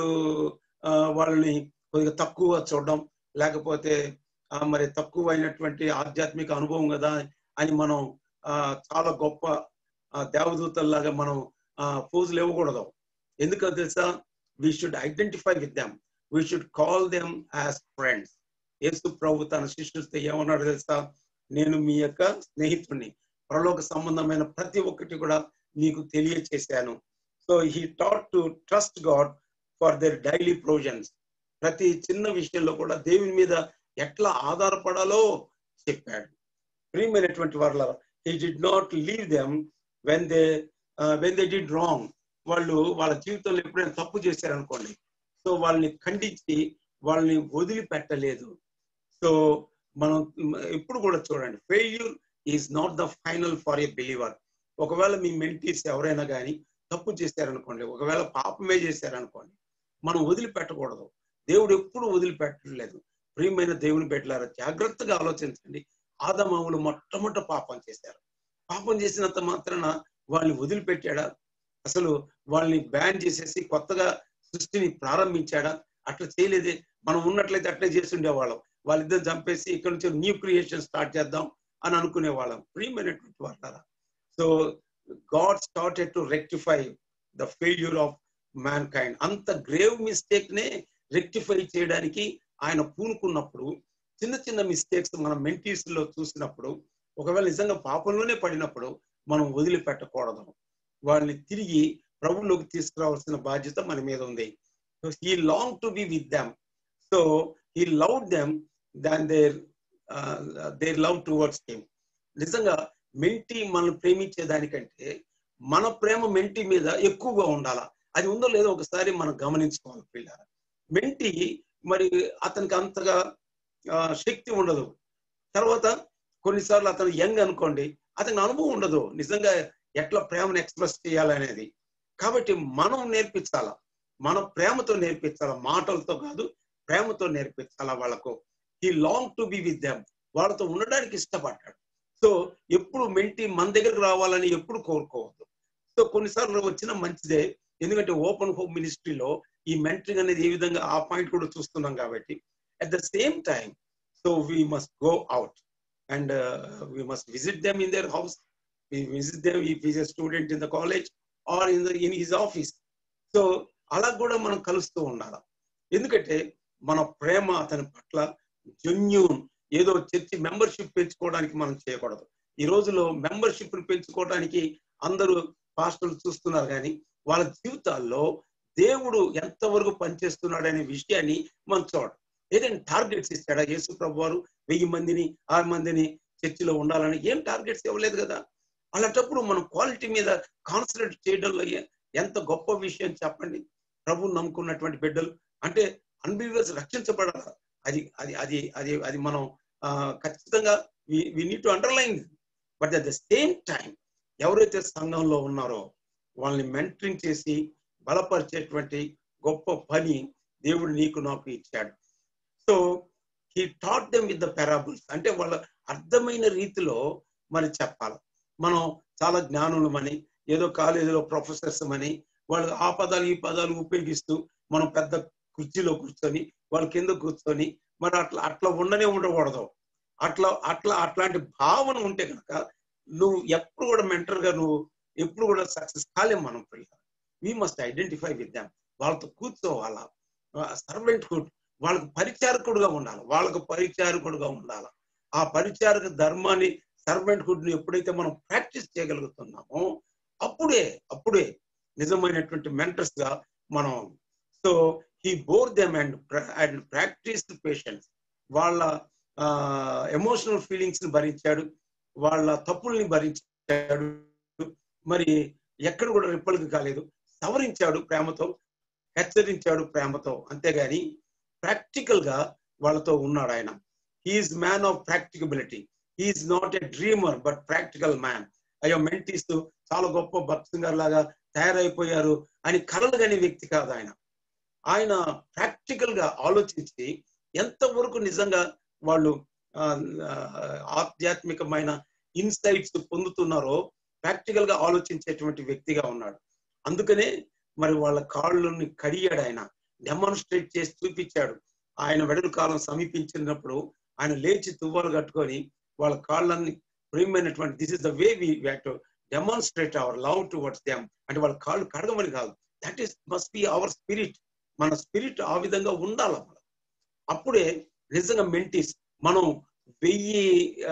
వాళ్ళని కొద్దిగా తక్కువ చూడడం, లేకపోతే మరి తక్కువ అయినటువంటి ఆధ్యాత్మిక అనుభవం కదా అని మనం చాలా గొప్ప దేవదూతల్లాగా మనం పోజులు ఇవ్వకూడదు. ఎందుకో తెలుసా? We should identify with them, we should call them as friends. యేసు ప్రభు తన శిష్యులతో ఏమన్నాడు తెలుసా? నేను మీ యొక్క స్నేహితుడిని, పరలోక సంబంధమైన ప్రతి ఒక్కటి కూడా నీకు తెలియచేశాను. So he taught to trust God for their daily provisions. ప్రతి చిన్న విషయంలో కూడా దేవుని మీద ఎట్లా ఆధారపడాలో చెప్పాడు. ప్రియమైనటువంటి వాళ్ళ he did not leave them when they when they did wrong. వాళ్ళు వాళ్ళ జీవితంలో ఎప్పుడైనా తప్పు చేశారనుకోండి, సో వాళ్ళని ఖండించి వాళ్ళని వదిలిపెట్టలేదు. సో మనం ఎప్పుడు కూడా చూడండి, failure is not the final for a believer. ఒకవేళ మీ మెంటీస్ ఎవరైనా కానీ తప్పు చేశారనుకోండి, ఒకవేళ పాపమే చేశారనుకోండి, మనం వదిలిపెట్టకూడదు. దేవుడు ఎప్పుడు వదిలిపెట్టలేదు. ప్రియమైన దేవుని బిడ్డలారా, జాగ్రత్తగా ఆలోచించండి. ఆదామావులు మొట్టమొదట పాపం చేశారు. పాపం చేసినంత మాత్రాన వాళ్ళని వదిలిపెట్టాడా? అసలు వాళ్ళని బ్యాన్ చేసేసి కొత్తగా సృష్టిని ప్రారంభించాడా? అట్లా చేయలేదే. మనం ఉన్నట్లయితే అట్లే చేసి ఉండేవాళ్ళం. వాళ్ళిద్దరు చంపేసి ఇక్కడ నుంచి న్యూ క్రియేషన్ స్టార్ట్ చేద్దాం అని అనుకునే వాళ్ళం. ప్రియమైనటువంటి వాళ్ళారా, so God started to rectify the failure of mankind. అంత గ్రేవ్ మిస్టేక్ నే రెక్టిఫై చేయడానికి ఆయన పూనుకున్నప్పుడు, చిన్న చిన్న మిస్టేక్స్ మన మెంటీస్ లో చూసినప్పుడు, ఒకవేళ నిజంగా పాపంలోనే పడినప్పుడు మనం వదిలిపెట్టకూడదు. వాళ్ళని తిరిగి ప్రభువులోకి తీసుకురావాల్సిన బాధ్యత మన మీద ఉంది. So he long to be with them. So he love them than their their love towards him. నిజంగా మెంటి మనం ప్రేమించే దానికంటే మన ప్రేమ మెంటి మీద ఎక్కువగా ఉండాలా. అది ఉందో లేదో ఒకసారి మనం గమనించుకోవాలి పిల్లలు. మెంటి మరి అతనికి అంతగా శక్తి ఉండదు. తర్వాత కొన్నిసార్లు అతను యంగ్ అనుకోండి, అతనికి అనుభవం ఉండదు నిజంగా ఎట్లా ప్రేమను ఎక్స్ప్రెస్ చేయాలనేది. కాబట్టి మనం నేర్పించాలా, మన ప్రేమతో నేర్పించాలా, మాటలతో కాదు ప్రేమతో నేర్పించాలా వాళ్ళకు. He long to be with them. వాళ్ళతో ఉండడానికి ఇష్టపడ్డాడు. సో ఎప్పుడు మెంటి మన దగ్గరకు రావాలని ఎప్పుడు కోరుకోవద్దు. సో కొన్నిసార్లు వచ్చినా మంచిదే, ఎందుకంటే ఓపెన్ హోమ్ మినిస్ట్రీలో ఈ మెంటరింగ్ అనేది ఏ విధంగా ఆ పాయింట్ కూడా చూస్తున్నాం కాబట్టి. At the same time so we must go out and we must visit them in their house. We visit them if he's a student in the college or in the in his office. So అలా కూడా మనం కలుస్తూ ఉండాలి. ఎందుకంటే మన ప్రేమ అతని పట్ల genuine, ఏదో చర్చి మెంబర్షిప్ పెంచుకోవడానికి మనం చేయకూడదు. ఈ రోజులో మెంబర్షిప్ ని పెంచుకోవడానికి అందరూ పాస్టర్లు చూస్తున్నారు, కానీ వాళ్ళ జీవితాల్లో దేవుడు ఎంతవరకు పనిచేస్తున్నాడు అనే విషయాన్ని మనం చూడడం. ఏదైనా టార్గెట్స్ ఇస్తాడా యేసు ప్రభు వారు? వెయ్యి మందిని ఆరు మందిని చర్చిలో ఉండాలని ఏం టార్గెట్స్ ఇవ్వలేదు కదా. అలాంటప్పుడు మనం క్వాలిటీ మీద కాన్సన్ట్రేట్ చేయడంలో ఎంత గొప్ప విషయం చెప్పండి. ప్రభువు నమ్ముకున్నటువంటి బిడ్డలు అంటే అన్బిలీవర్స్ రక్షించబడాలి. అది అది అది అది అది మనం ఖచ్చితంగా we need to underline. But at the same time ఎవరైతే సంఘంలో ఉన్నారో వాళ్ళని మెంటరింగ్ చేసి బలపరిచేటువంటి గొప్ప పని దేవుడు నీకు నాకు ఇచ్చాడు. So he taught them with the parables. అంటే వాళ్ళ అర్థమైన రీతిలో మరి చెప్పాలి. మనం చాలా జ్ఞానులమని, ఏదో కాలేజీలో ప్రొఫెసర్స్ అని వాళ్ళు ఆ పదాలు ఈ పదాలు ఉపయోగిస్తూ మనం పెద్ద కుర్చీలో కూర్చొని వాళ్ళ కింద కూర్చొని మరి అట్లా అట్లా ఉండనే ఉండకూడదు. అట్లా అట్లా అట్లాంటి భావన ఉంటే కనుక నువ్వు ఎప్పుడు కూడా మెంటర్ గా నువ్వు ఎప్పుడు కూడా సక్సెస్ కాలేం. మనం we must identify with them. వాళ్ళతో కూర్చోవాలా. సర్వెంట్ హుడ్, వాళ్ళకు పరిచారకుడుగా ఉండాలి, వాళ్ళకు పరిచారకుడుగా ఉండాలి. ఆ పరిచారక ధర్మాన్ని, సర్వెంట్ హుడ్ ని ఎప్పుడైతే మనం ప్రాక్టీస్ చేయగలుగుతున్నామో అప్పుడే అప్పుడే నిజమైనటువంటి మెంటర్స్ గా మనం. So he bore them and and practice patience. వాళ్ళ ఎమోషనల్ ఫీలింగ్స్ ని భరించాడు, వాళ్ళ తప్పుల్ని భరించాడు, మరి ఎక్కడ కూడా రిప్పల్కి కాలేదు. సవరించాడు ప్రేమతో, హెచ్చరించాడు ప్రేమతో, అంతేగాని ప్రాక్టికల్ గా వాళ్ళతో ఉన్నాడు ఆయన. He is man of practicability. He is not a dreamer but practical man. అయ్యో మెంటీస్ చాలా గొప్ప భక్త్ సింగర్ లాగా తయారైపోయారు అని కలలు కాని వ్యక్తి కాదు ఆయన. ఆయన ప్రాక్టికల్ గా ఆలోచించి ఎంతవరకు నిజంగా వాళ్ళు ఆధ్యాత్మికమైన ఇన్సైట్స్ పొందుతున్నారో ప్రాక్టికల్ గా ఆలోచించేటువంటి వ్యక్తిగా ఉన్నాడు. అందుకనే మరి వాళ్ళ కాళ్ళని కడిగాడు ఆయన, డెమాన్స్ట్రేట్ చేసి చూపించాడు. ఆయన వెడలు కాలం సమీపించినప్పుడు ఆయన లేచి తువ్వాలు కట్టుకొని వాళ్ళ కాళ్ళని ప్రియమైనటువంటి this is the way we have to demonstrate our love towards them. అంటే వాళ్ళ కాళ్ళు కడగమని కాదు, that is must be our spirit. మన స్పిరిట్ ఆ విధంగా ఉండాలి. అప్పుడే నిజంగా మెంటీస్. మనం వెయ్యి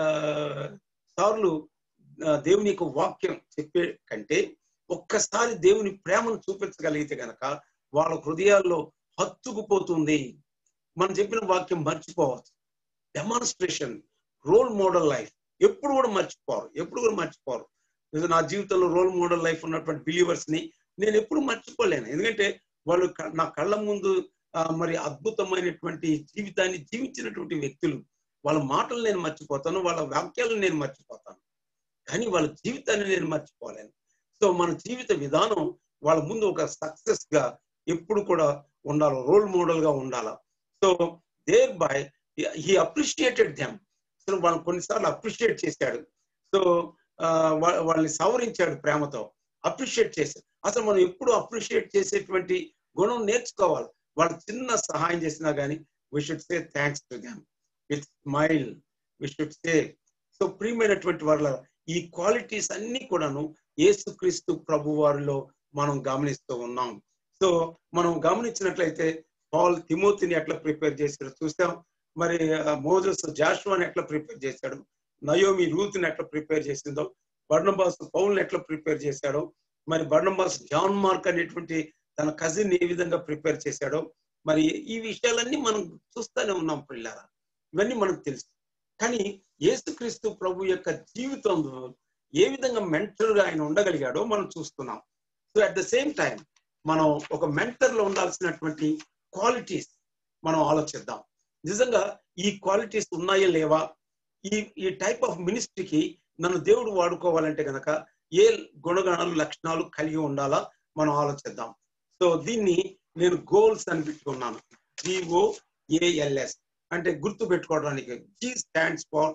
సార్లు దేవుని యొక్క వాక్యం చెప్పే కంటే ఒక్కసారి దేవుని ప్రేమను చూపించగలిగితే కనుక వాళ్ళ హృదయాల్లో హత్తుకుపోతుంది. మనం చెప్పిన వాక్యం మర్చిపోవచ్చు. డెమాన్స్ట్రేషన్, రోల్ మోడల్ లైఫ్ ఎప్పుడు కూడా మర్చిపోరు, ఎప్పుడు కూడా మర్చిపోరు. నా జీవితంలో రోల్ మోడల్ లైఫ్ ఉన్నటువంటి బిలీవర్స్ ని నేను ఎప్పుడు మర్చిపోలేను. ఎందుకంటే వాళ్ళు నా కళ్ళ ముందు మరి అద్భుతమైనటువంటి జీవితాన్ని జీవించినటువంటి వ్యక్తులు. వాళ్ళ మాటలు నేను మర్చిపోతాను, వాళ్ళ వాక్యాలను నేను మర్చిపోతాను, కానీ వాళ్ళ జీవితాన్ని నేను మర్చిపోలేను. సో మన జీవిత విధానం వాళ్ళ ముందు ఒక సక్సెస్ గా ఎప్పుడు కూడా ఉండాలి, రోల్ మోడల్ గా ఉండాలి. So thereby he appreciated them. So వాళ్ళని కొన్నిసార్లు అప్రిషియేట్ చేశాడు. సో వాళ్ళని సవరించాడు ప్రేమతో, అప్రిషియేట్ చేశాడు. అసలు మనం ఎప్పుడు అప్రిషియేట్ చేసేటువంటి గుణం నేర్చుకోవాలి. వాళ్ళు చిన్న సహాయం చేసినా కానీ we should say thanks to them with smile, we should say. So ప్రియమైనటువంటి వాళ్ళ ఈ క్వాలిటీస్ అన్ని కూడాను యేసుక్రీస్తు ప్రభు వారిలో మనం గమనిస్తూ ఉన్నాం. సో మనం గమనించినట్లయితే పాల్ తిమోతిని ఎట్లా ప్రిపేర్ చేశాడో చూసాం. మరి మోజెస్ జాషువాని ఎట్లా ప్రిపేర్ చేశాడు, నయోమి రూత్ని ఎట్లా ప్రిపేర్ చేసిందో, బర్నబాస్ పౌల్ని ఎట్లా ప్రిపేర్ చేశాడో, మరి బర్నబాస్ జాన్ మార్క్ అనేటువంటి తన కజిన్ ఏ విధంగా ప్రిపేర్ చేశాడో, మరి ఈ విషయాలన్నీ మనం చూస్తూనే ఉన్నాం పిల్లారా. ఇవన్నీ మనకు తెలుసు. కానీ యేసుక్రీస్తు ప్రభు యొక్క జీవితంలో ఏ విధంగా మెంటర్ గా ఆయన ఉండగలిగాడో మనం చూస్తున్నాం. So at the same time మనం ఒక మెంటర్ లో ఉండాల్సినటువంటి క్వాలిటీస్ మనం ఆలోచిద్దాం. నిజంగా ఈ క్వాలిటీస్ ఉన్నాయా లేవా, ఈ ఈ టైప్ ఆఫ్ మినిస్ట్రీకి నన్ను దేవుడు వాడుకోవాలంటే గనక ఏ గుణగణాలు లక్షణాలు కలిగి ఉండాలా మనం ఆలోచిద్దాం. సో దీన్ని నేను గోల్స్ అని పెట్టుకున్నాను. జిఓఏఎల్ఎస్ అంటే గుర్తు పెట్టుకోవడానికి. G stands for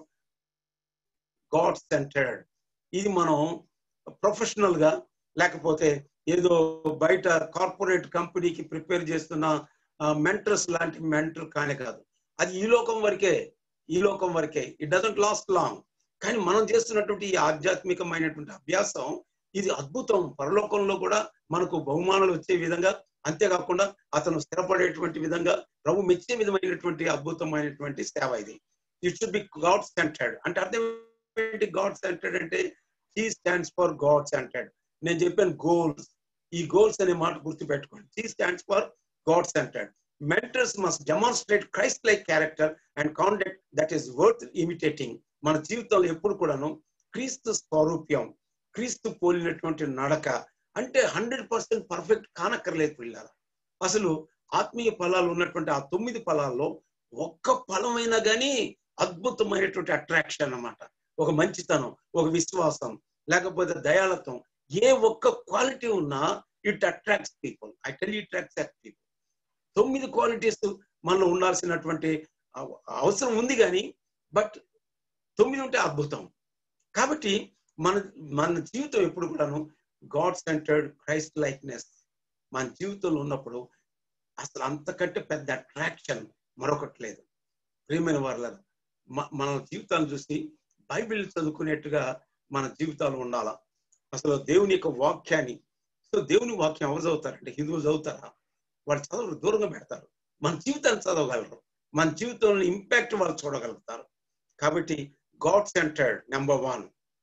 God centred. ఇది మనం ప్రొఫెషనల్ గా లేకపోతే ఏదో బయట కార్పొరేట్ కంపెనీకి ప్రిపేర్ చేస్తున్న మెంటర్స్ లాంటి మెంటర్ కానే కాదు. అది ఈ లోకం వరకే, ఈ లోకం వరకే. It doesn't last long. కానీ మనం చేస్తున్నటువంటి ఈ ఆధ్యాత్మికమైనటువంటి అభ్యాసం ఇది అద్భుతం. పరలోకంలో కూడా మనకు బహుమానాలు వచ్చే విధంగా, అంతేకాకుండా అతను స్థిరపడేటువంటి విధంగా, ప్రభు మెచ్చే విధమైనటువంటి అద్భుతమైనటువంటి సేవ ఇది. It should be God centred. అంటే అర్థం ఏంటి? గాడ్ సెంటర్డ్ అంటే G stands for God centred. నేను చెప్పాను గోల్స్. ఈ గోల్స్ అనే మాట గుర్తు పెట్టుకోండి. G stands for God centred. Mentors must demonstrate Christ-like character and conduct that is worth imitating. మన జీవితంలో ఎప్పుడు కూడాను క్రీస్తు స్వరూప్యం, క్రీస్తు పోలినటువంటి నడక. అంటే హండ్రెడ్ పర్సెంట్ పర్ఫెక్ట్ కానక్కర్లేదు పిల్లలు. అసలు ఆత్మీయ ఫలాలు ఉన్నటువంటి ఆ తొమ్మిది ఫలాల్లో ఒక్క ఫలమైనా కానీ అద్భుతమైనటువంటి అట్రాక్షన్ అన్నమాట. ఒక మంచితనం, ఒక విశ్వాసం, లేకపోతే దయాళత్వం, ఏ ఒక్క క్వాలిటీ ఉన్నా it attracts people. I tell you it attracts people. తొమ్మిది క్వాలిటీస్ మనలో ఉండాల్సినటువంటి అవసరం ఉంది కానీ బట్ తొమ్మిది ఉంటే అద్భుతం. కాబట్టి మన మన జీవితం ఎప్పుడు కూడాను గాడ్ సెంటర్డ్, క్రైస్ట్ లైక్నెస్ మన జీవితంలో ఉన్నప్పుడు అసలు అంతకంటే పెద్ద అట్రాక్షన్ మరొకటి లేదు. ప్రియమైన వారలారా, మన జీవితాలను చూసి బైబిల్ చదువుకునేట్టుగా మన జీవితాలు ఉండాలా. అసలు దేవుని యొక్క వాక్యాన్ని, సో దేవుని వాక్యం ఎవరు చదువుతారంటే హిందువులు చదువుతారా? వాళ్ళు చదువు దూరంగా పెడతారు. మన జీవితాన్ని చదవగలరు, మన జీవితంలో ఇంపాక్ట్ వాళ్ళు చూడగలుగుతారు. కాబట్టి God centred number one.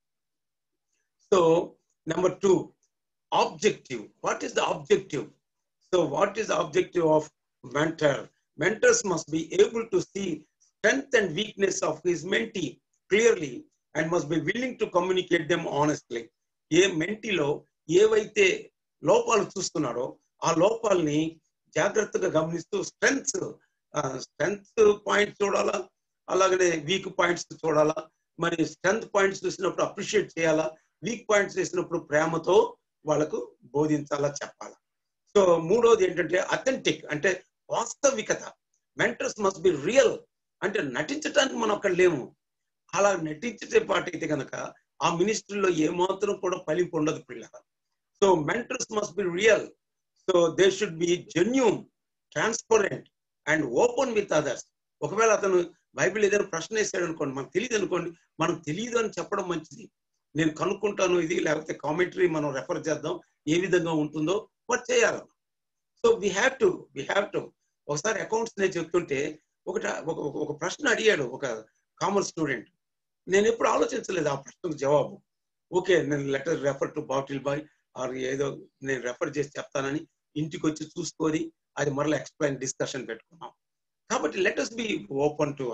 So number two, objective. What is the objective? So what is the objective of mentor? Mentors must be able to see strength and weakness of his mentee clearly and must be willing to communicate them honestly. ఏ మెంటీలో ఏవైతే లోపాలు చూస్తున్నాడో ఆ లోపాలని జాగ్రత్తగా గమనిస్తూ strengths strength points చూడాలా, అలాగనే week points చూడాలా. మరి స్ట్రెంగ్త్ పాయింట్స్ చూసినప్పుడు అప్రిషియేట్ చేయాలా, వీక్ పాయింట్స్ చూసినప్పుడు ప్రేమతో వాళ్ళకు బోధించాలా, చెప్పాలా. సో మూడోది ఏంటంటే అథెంటిక్, అంటే వాస్తవికత. Mentors must be real. అంటే నటించడానికి మనం అక్కడ లేము. అలా నటించే పాట అయితే కనుక ఆ మినిస్ట్రీలో ఏమాత్రం కూడా ఫలింపు ఉండదు పిల్లలు. So mentors must be real. So they should be genuine, transparent and open with others. ఒకవేళ అతను బైబిల్ ఏదైనా ప్రశ్న వేసాడు అనుకోండి, మనకు తెలియదు అనుకోండి, మనం తెలియదు అని చెప్పడం మంచిది. నేను కనుక్కుంటాను ఇది, లేకపోతే కామెంటరీ మనం రెఫర్ చేద్దాం, ఏ విధంగా ఉంటుందో మరి చేయాలి. So we have to we have to ఒకసారి అకౌంట్స్ నేను చెప్తుంటే ఒకట ఒక ప్రశ్న అడిగాడు ఒక కామర్స్ స్టూడెంట్. నేను ఎప్పుడు ఆలోచించలేదు ఆ ప్రశ్నకు జవాబు. ఓకే, నేను letter refer to bottle boy or ఏదో నేను రెఫర్ చేసి చెప్తానని ఇంటికి వచ్చి చూసుకొని అది మరలా ఎక్స్ప్లెయిన్ డిస్కషన్ పెట్టుకున్నాం. కాబట్టి let us be open to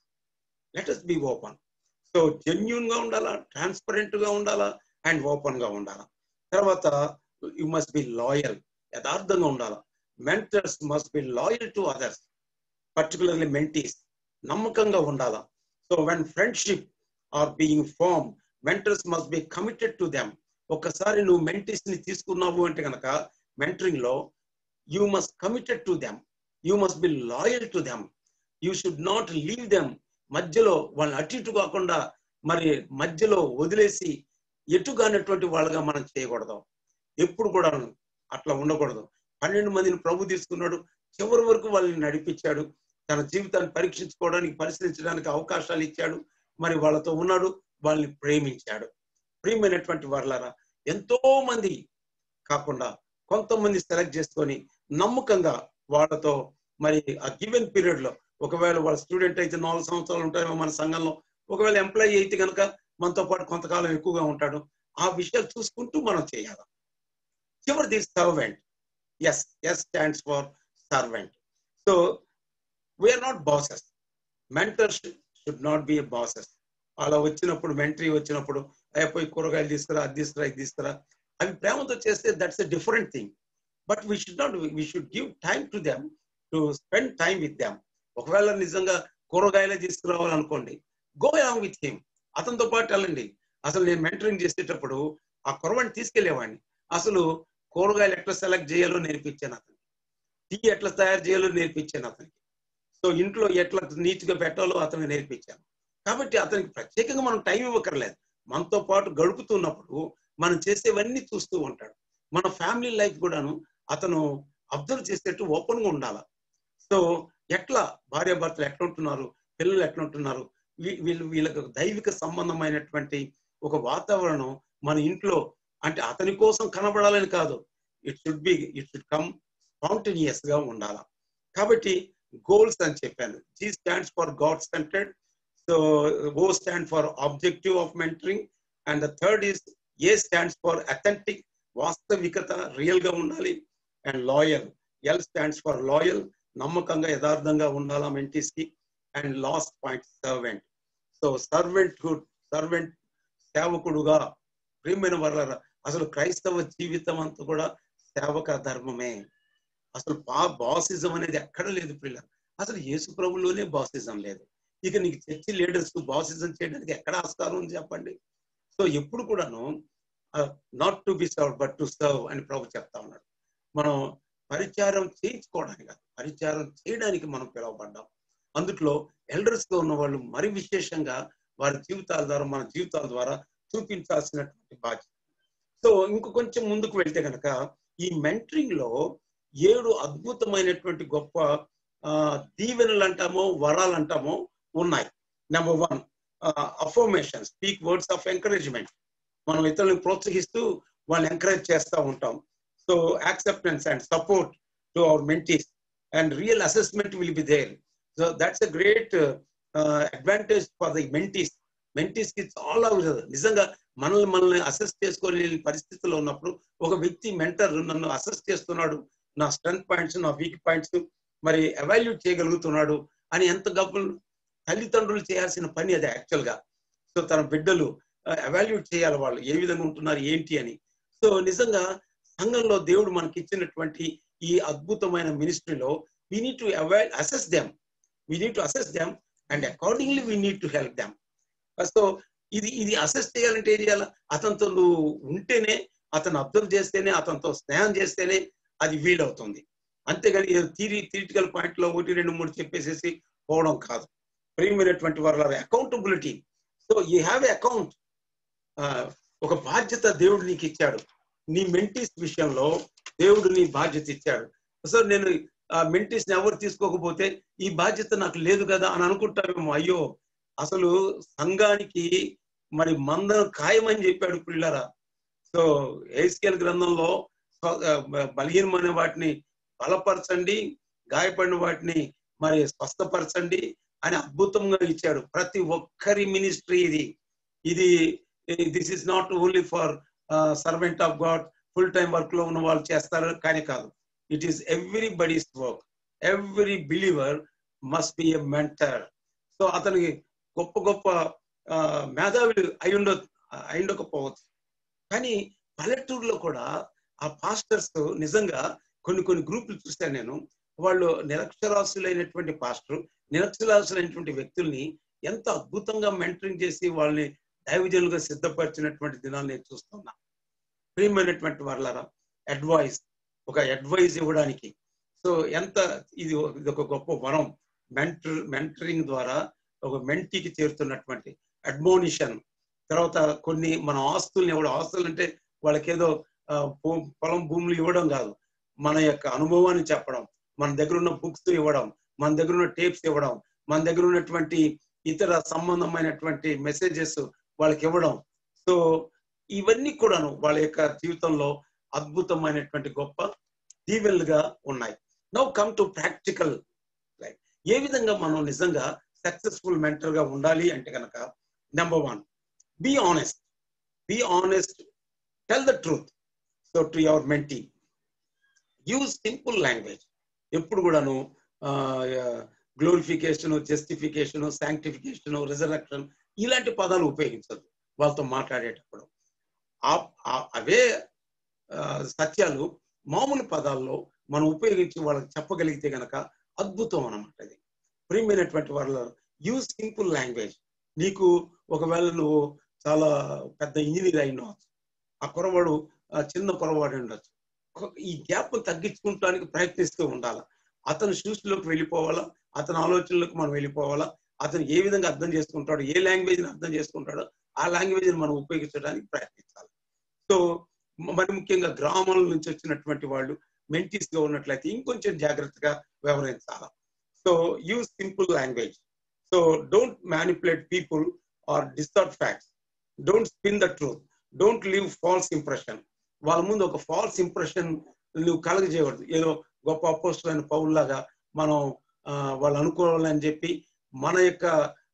let us be open. So genuine గా ఉండాలా, ట్రాన్స్పరెంట్ గా ఉండాలా అండ్ ఓపెన్ గా ఉండాలా. తర్వాత యు మస్ట్ బి లాయల్, యథార్థంగా ఉండాలా. Mentors must be loyal to others, particularly mentees, నమ్మకంగా ఉండాలా. So when friendship or being form, mentors must be committed to them. ఒక్కసారి నువ్వు మెంటీస్ ని తీసుకున్నావు అంటే కనుక మెంటరింగ్ లో you must committed to them, you must be loyal to them, you should not leave them. మధ్యలో వాళ్ళని అటు ఇటు కాకుండా మరి మధ్యలో వదిలేసి ఎటుగానటువంటి వాళ్ళగా మనం చేయకూడదు. ఎప్పుడు కూడా అట్లా ఉండకూడదు. పన్నెండు మందిని ప్రభు తీసుకున్నాడు, చివరి వరకు వాళ్ళని నడిపించాడు, తన జీవితాన్ని పరీక్షించుకోవడానికి పరిశీలించడానికి అవకాశాలు ఇచ్చాడు, మరి వాళ్ళతో ఉన్నాడు, వాళ్ళని ప్రేమించాడు. ప్రియమైనటువంటి వాళ్ళారా, ఎంతో మంది కాకుండా కొంతమంది సెలెక్ట్ చేసుకొని నమ్మకంగా వాళ్ళతో మరి ఆ గివెన్ పీరియడ్ లో, ఒకవేళ వాళ్ళ స్టూడెంట్ అయితే నాలుగు సంవత్సరాలు ఉంటాయేమో మన సంఘంలో, ఒకవేళ ఎంప్లాయీ అయితే కనుక మనతో పాటు కొంతకాలం ఎక్కువగా ఉంటాడు, ఆ విషయాలు చూసుకుంటూ మనం చేయాలి. చివరిది servant. S S stands for servant. So we are not bosses. Mentors should not be a bosses. అలా వచ్చినప్పుడు మెంటరీ వచ్చినప్పుడు అయిపోయి కూరగాయలు తీసుకురా, అది తీసుకురా, ఇది తీసుకురా, అవి ప్రేమతో చేస్తే that's a different thing. But we should not we should give time to them, to spend time with them. ఒకవేళ నిజంగా కూరగాయలే తీసుకురావాలనుకోండి, గో అలాంగ్ విత్ హిమ్, అతనితో పాటు వెళ్ళండి. అసలు నేను మెంటరింగ్ చేసేటప్పుడు ఆ కురవాడిని తీసుకెళ్లేవాడిని. అసలు కూరగాయలు ఎట్లా సెలెక్ట్ చేయాలో నేర్పించాను అతనికి, టీ ఎట్లా తయారు చేయాలో నేర్పించాను అతనికి, సో ఇంట్లో ఎట్లా నీట్గా పెట్టాలో అతనికి నేర్పించాను. కాబట్టి అతనికి ప్రత్యేకంగా మనం టైం ఇవ్వకర్లేదు. మనతో పాటు గడుపుతున్నప్పుడు మనం చేసేవన్నీ చూస్తూ ఉంటాడు. మన ఫ్యామిలీ లైఫ్ కూడాను అతను అబ్జర్వ్ చేసేట్టు ఓపెన్గా ఉండాలి. సో ఎట్లా భార్యాభర్తలు ఎట్లా ఉంటున్నారు, పిల్లలు ఎట్లా ఉంటున్నారు, వీళ్ళు వీళ్ళకి దైవిక సంబంధమైనటువంటి ఒక వాతావరణం మన ఇంట్లో, అంటే అతని కోసం కనబడాలని కాదు, it should be it should come spontaneous గా ఉండాల. కాబట్టి గోల్స్ అని చెప్పాను. G stands for God centred. So O stand for objective of mentoring, and the third is A stands for authentic, వాస్తవికత, రియల్ గా ఉండాలి. And loyal, L stands for loyal, నమ్మకంగా యథార్థంగా ఉండాలా మెంటీస్ కి. And last point servant. So servanthood, servant సేవకుడుగా, ప్రియమైన వర్లారా, అసలు క్రైస్తవ జీవితం అంతా కూడా సేవక ధర్మమే. అసలు బా బాసిజం అనేది ఎక్కడ లేదు ప్రియుల. అసలు యేసు ప్రభులోనే బాసిజం లేదు. ఇక నీకు చర్చి లీడర్స్ బాసిజం చేయడానికి ఎక్కడ ఆస్కారం ఉంది చెప్పండి. సో ఎప్పుడు కూడాను not to be serve but to serve అని ప్రభు చెప్తా ఉన్నాడు. మనం పరిచారం చేయించుకోవడానికి కాదు, పరిచారం చేయడానికి మనం పిలువబడ్డాం. అందుట్లో ఎల్డర్స్ గా ఉన్న వాళ్ళు మరి విశేషంగా వారి జీవితాల ద్వారా, మన జీవితాల ద్వారా చూపించాల్సినటువంటి బాధ్యత. సో ఇంకో కొంచెం ముందుకు వెళ్తే కనుక ఈ మెంటరింగ్ లో ఏడు అద్భుతమైనటువంటి గొప్ప దీవెనలు అంటామో, వరాలు అంటామో ఉన్నాయి. Number one, affirmation, speak words of encouragement. మనం ఇతరులను ప్రోత్సహిస్తూ వాళ్ళని ఎంకరేజ్ చేస్తూ ఉంటాం. So acceptance and support to our mentees and real assessment will be there. So that's a great advantage for the mentees. Mentees కి చాలా నిజంగా మనల్ని మనల్ని అసెస్ చేసుకోలేని పరిస్థితుల్లో ఉన్నప్పుడు ఒక వ్యక్తి మెంటర్ నన్ను అసెస్ చేస్తున్నాడు, నా స్ట్రెంత్ పాయింట్స్, నా వీక్ పాయింట్స్ మరి ఎవాల్యూట్ చేయగలుగుతున్నాడు అని ఎంత గొప్ప తల్లిదండ్రులు చేయాల్సిన పని అది యాక్చువల్ గా. సో తన బిడ్డలు ఎవాల్యూట్ చేయాలి, వాళ్ళు ఏ విధంగా ఉంటున్నారు ఏంటి అని. సో నిజంగా సంఘంలో దేవుడు మనకి ఇచ్చినటువంటి ఈ అద్భుతమైన మినిస్ట్రీలో we need to assess them, we need to assess them and accordingly we need to help them. So ఇది ఇది అసెస్ చేయాలంటే ఏం చేయాలి? అతనితో నువ్వు ఉంటేనే, అతను అబ్జర్వ్ చేస్తేనే, అతనితో స్నేహం చేస్తేనే అది వీలవుతుంది. అంతేగాని థియరీ థియరిటికల్ పాయింట్ లో ఒకటి రెండు మూడు చెప్పేసేసి పోవడం కాదు. ప్రియమైనటువంటి వాళ్ళ accountability. So you have a account. ఒక బాధ్యత దేవుడు నీకు ఇచ్చాడు. నీ మెంటీస్ విషయంలో దేవుడు నీ బాధ్యత ఇచ్చాడు. సో నేను ఆ మెంటీస్ ని ఎవరు తీసుకోకపోతే ఈ బాధ్యత నాకు లేదు కదా అని అనుకుంటారేమో. అయ్యో, అసలు సంఘానికి మరి మందను ఖాయమని చెప్పాడు పిల్లరా. సో హెస్కేల్ గ్రంథంలో బలహీనమైన వాటిని బలపరచండి, గాయపడిన వాటిని మరి స్వస్థపరచండి అని అద్భుతంగా ఇచ్చాడు. ప్రతి ఒక్కరి మినిస్ట్రీ ఇది. ఇది this is not only for servant of God, full time work లో ఉన్న వాళ్ళు చేస్తారు కానీ కాదు. It is everybody's work. Every believer must be a mentor. So అతనికి గొప్ప గొప్ప మేధావులు అయి ఉండ అయిండకపోవచ్చు, కానీ పల్లెటూరులో కూడా ఆ పాస్టర్స్ నిజంగా కొన్ని కొన్ని గ్రూపులు చూస్తాను నేను. వాళ్ళు నిరక్షరాస్యులైనటువంటి పాస్టర్, నిరక్షరాస్యులైనటువంటి వ్యక్తుల్ని ఎంత అద్భుతంగా మెంటరింగ్ చేసి వాళ్ళని దైవజనులుగా సిద్ధపరిచినటువంటి దినాలు నేను చూస్తున్నా. ప్రియమైనటువంటి వాళ్ళారా, అడ్వైస్, ఒక అడ్వైజ్ ఇవ్వడానికి సో ఎంత ఇది ఇది ఒక గొప్ప వరం. మెంటర్ మెంటరింగ్ ద్వారా ఒక మెంటీకి చేరుతున్నటువంటి అడ్మోనిషన్. తర్వాత కొన్ని మన ఆస్తుల్ని ఇవ్వడం. ఆస్తులు అంటే వాళ్ళకేదో పొలం భూములు ఇవ్వడం కాదు, మన యొక్క అనుభవాన్ని చెప్పడం, మన దగ్గర ఉన్న బుక్స్ ఇవ్వడం, మన దగ్గర ఉన్న టేప్స్ ఇవ్వడం, మన దగ్గర ఉన్నటువంటి ఇతర సంబంధమైనటువంటి మెసేజెస్ వాళ్ళకి ఇవ్వడం. సో ఇవన్నీ కూడాను వాళ్ళ యొక్క జీవితంలో అద్భుతమైనటువంటి గొప్ప దీవెనలుగా ఉన్నాయి. Now come to practical life. ఏ విధంగా మనం నిజంగా సక్సెస్ఫుల్ మెంటర్ గా ఉండాలి అంటే కనుక, number one, be honest. Be honest, tell the truth. So to your mentee, use simple language. ఎప్పుడు కూడాను గ్లోరిఫికేషన్, జస్టిఫికేషన్, శాంక్టిఫికేషన్, రిజరక్షన్ ఇలాంటి పదాలు ఉపయోగించదు వాళ్ళతో మాట్లాడేటప్పుడు. అవే సత్యాలు మామూలు పదాల్లో మనం ఉపయోగించి వాళ్ళకి చెప్పగలిగితే గనక అద్భుతం అన్నమాట. అది ప్రియమైనటువంటి వాళ్ళ యూజ్ సింపుల్ లాంగ్వేజ్. నీకు ఒకవేళ నువ్వు చాలా పెద్ద ఇంజనీర్ అయి ఉండవచ్చు, ఆ కురవాడు చిన్న కురవాడు ఉండొచ్చు. ఈ గ్యాప్ తగ్గించుకోవడానికి ప్రయత్నిస్తూ ఉండాలి. అతని షూస్లోకి వెళ్ళిపోవాలా, అతని ఆలోచనలకు మనం వెళ్ళిపోవాలా, అతను ఏ విధంగా అర్థం చేసుకుంటాడో, ఏ లాంగ్వేజ్ని అర్థం చేసుకుంటాడో ఆ లాంగ్వేజ్ని మనం ఉపయోగించడానికి ప్రయత్నించాలి. సో మరి ముఖ్యంగా గ్రామాల నుంచి వచ్చినటువంటి వాళ్ళు మెంటీస్ గా ఉన్నట్లయితే ఇంకొంచెం జాగ్రత్తగా వ్యవహరించాలి. So use simple language. So don't manipulate people or distort facts, don't spin the truth, don't leave false impression. వాళ్ళ ముందు ఒక ఫాల్స్ ఇంప్రెషన్ నువ్వు కలగజేయకూడదు. ఏదో గొప్ప అపోస్టల్ అయిన పౌల్లాగా మనం వాళ్ళు అనుకోవాలని చెప్పి మన యొక్క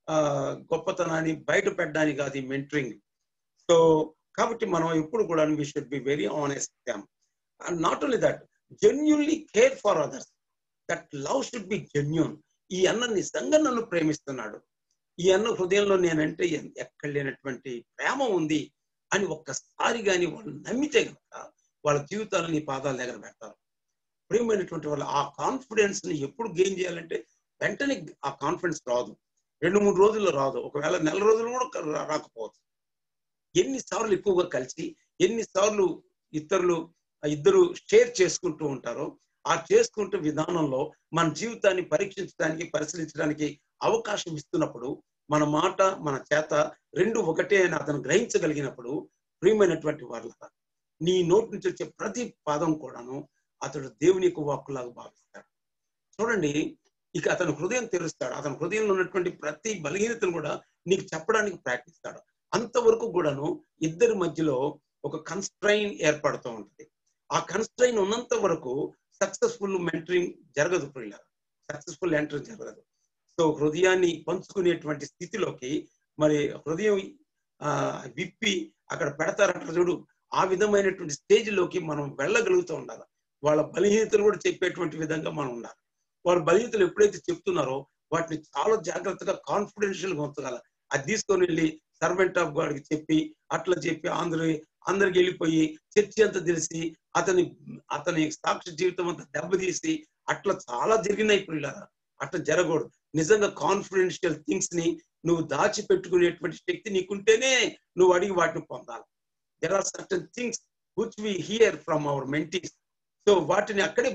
గొప్పతనాన్ని బయట పెట్టడానికి కాదు ఈ మెంటరింగ్. సో కాబట్టి మనం ఎప్పుడు కూడా we should be very honest them. And not only that, genuinely care for others. That love should be genuine. ఈ అన్న నిజంగా నన్ను ప్రేమిస్తున్నాడు, ఈ అన్న హృదయంలో నేనంటే ఎక్కడ లేనటువంటి ప్రేమ ఉంది అని ఒక్కసారి కానీ వాళ్ళు నమ్మితే కనుక వాళ్ళ జీవితాలను నీ పాదాల దగ్గర పెడతారు. ప్రియమైనటువంటి వాళ్ళు ఆ కాన్ఫిడెన్స్ ని ఎప్పుడు గెయిన్ చేయాలంటే వెంటనే ఆ కాన్ఫిడెన్స్ రాదు, రెండు మూడు రోజుల్లో రాదు, ఒకవేళ నెల రోజులు కూడా రాకపోవచ్చు. ఎన్నిసార్లు ఎక్కువగా కలిసి ఎన్నిసార్లు ఇతరులు ఇద్దరు షేర్ చేసుకుంటూ ఉంటారో ఆ చేసుకుంటూ విధానంలో మన జీవితాన్ని పరీక్షించడానికి పరిశీలించడానికి అవకాశం ఇస్తున్నప్పుడు మన మాట మన చేత రెండు ఒకటే అని అతను గ్రహించగలిగినప్పుడు ప్రియమైనటువంటి వాళ్ళ నీ నోటి నుంచి వచ్చే ప్రతి పదం కూడాను అతడు దేవుని యొక్క వాక్కులాగా భావిస్తాడు. చూడండి, ఇక అతని హృదయం తెరుస్తాడు. అతని హృదయంలో ఉన్నటువంటి ప్రతి బలహీనతను కూడా నీకు చెప్పడానికి ప్రయత్నిస్తాడు. అంతవరకు కూడాను ఇద్దరి మధ్యలో ఒక కన్స్ట్రైన్ ఏర్పడుతూ ఉంటుంది. ఆ కన్స్ట్రైన్ ఉన్నంత వరకు సక్సెస్ఫుల్ మెంటరింగ్ జరగదు, ప్రియులారా, సక్సెస్ఫుల్ ఎంటరింగ్ జరగదు. సో హృదయాన్ని పంచుకునేటువంటి స్థితిలోకి మరి హృదయం ఆ విప్పి అక్కడ పెడతారంటారు చూడు, ఆ విధమైనటువంటి స్టేజ్లోకి మనం వెళ్ళగలుగుతూ ఉండాలి. వాళ్ళ బలహీనతలు కూడా చెప్పేటువంటి విధంగా మనం ఉండాలి. వాళ్ళ బలహీనతలు ఎప్పుడైతే చెప్తున్నారో వాటిని చాలా జాగ్రత్తగా కాన్ఫిడెన్షియల్ గా ఉంచగల. అది తీసుకొని వెళ్ళి సర్వెంట్ ఆఫ్ గాడ్కి చెప్పి అట్లా చెప్పి అందరి అందరికి వెళ్ళిపోయి చర్చి అంతా తెలిసి అతని అతని సాక్షి జీవితం అంతా దెబ్బతీసి అట్లా చాలా జరిగినాయి ప్రియులారా. అట్లా జరగకూడదు. నిజంగా కాన్ఫిడెన్షియల్ థింగ్స్ ని నువ్వు దాచిపెట్టుకునేటువంటి శక్తి నీకుంటేనే నువ్వు అడిగి వాటిని పొందాలి. There are certain things which we hear from our mentees. So వాటిని అక్కడే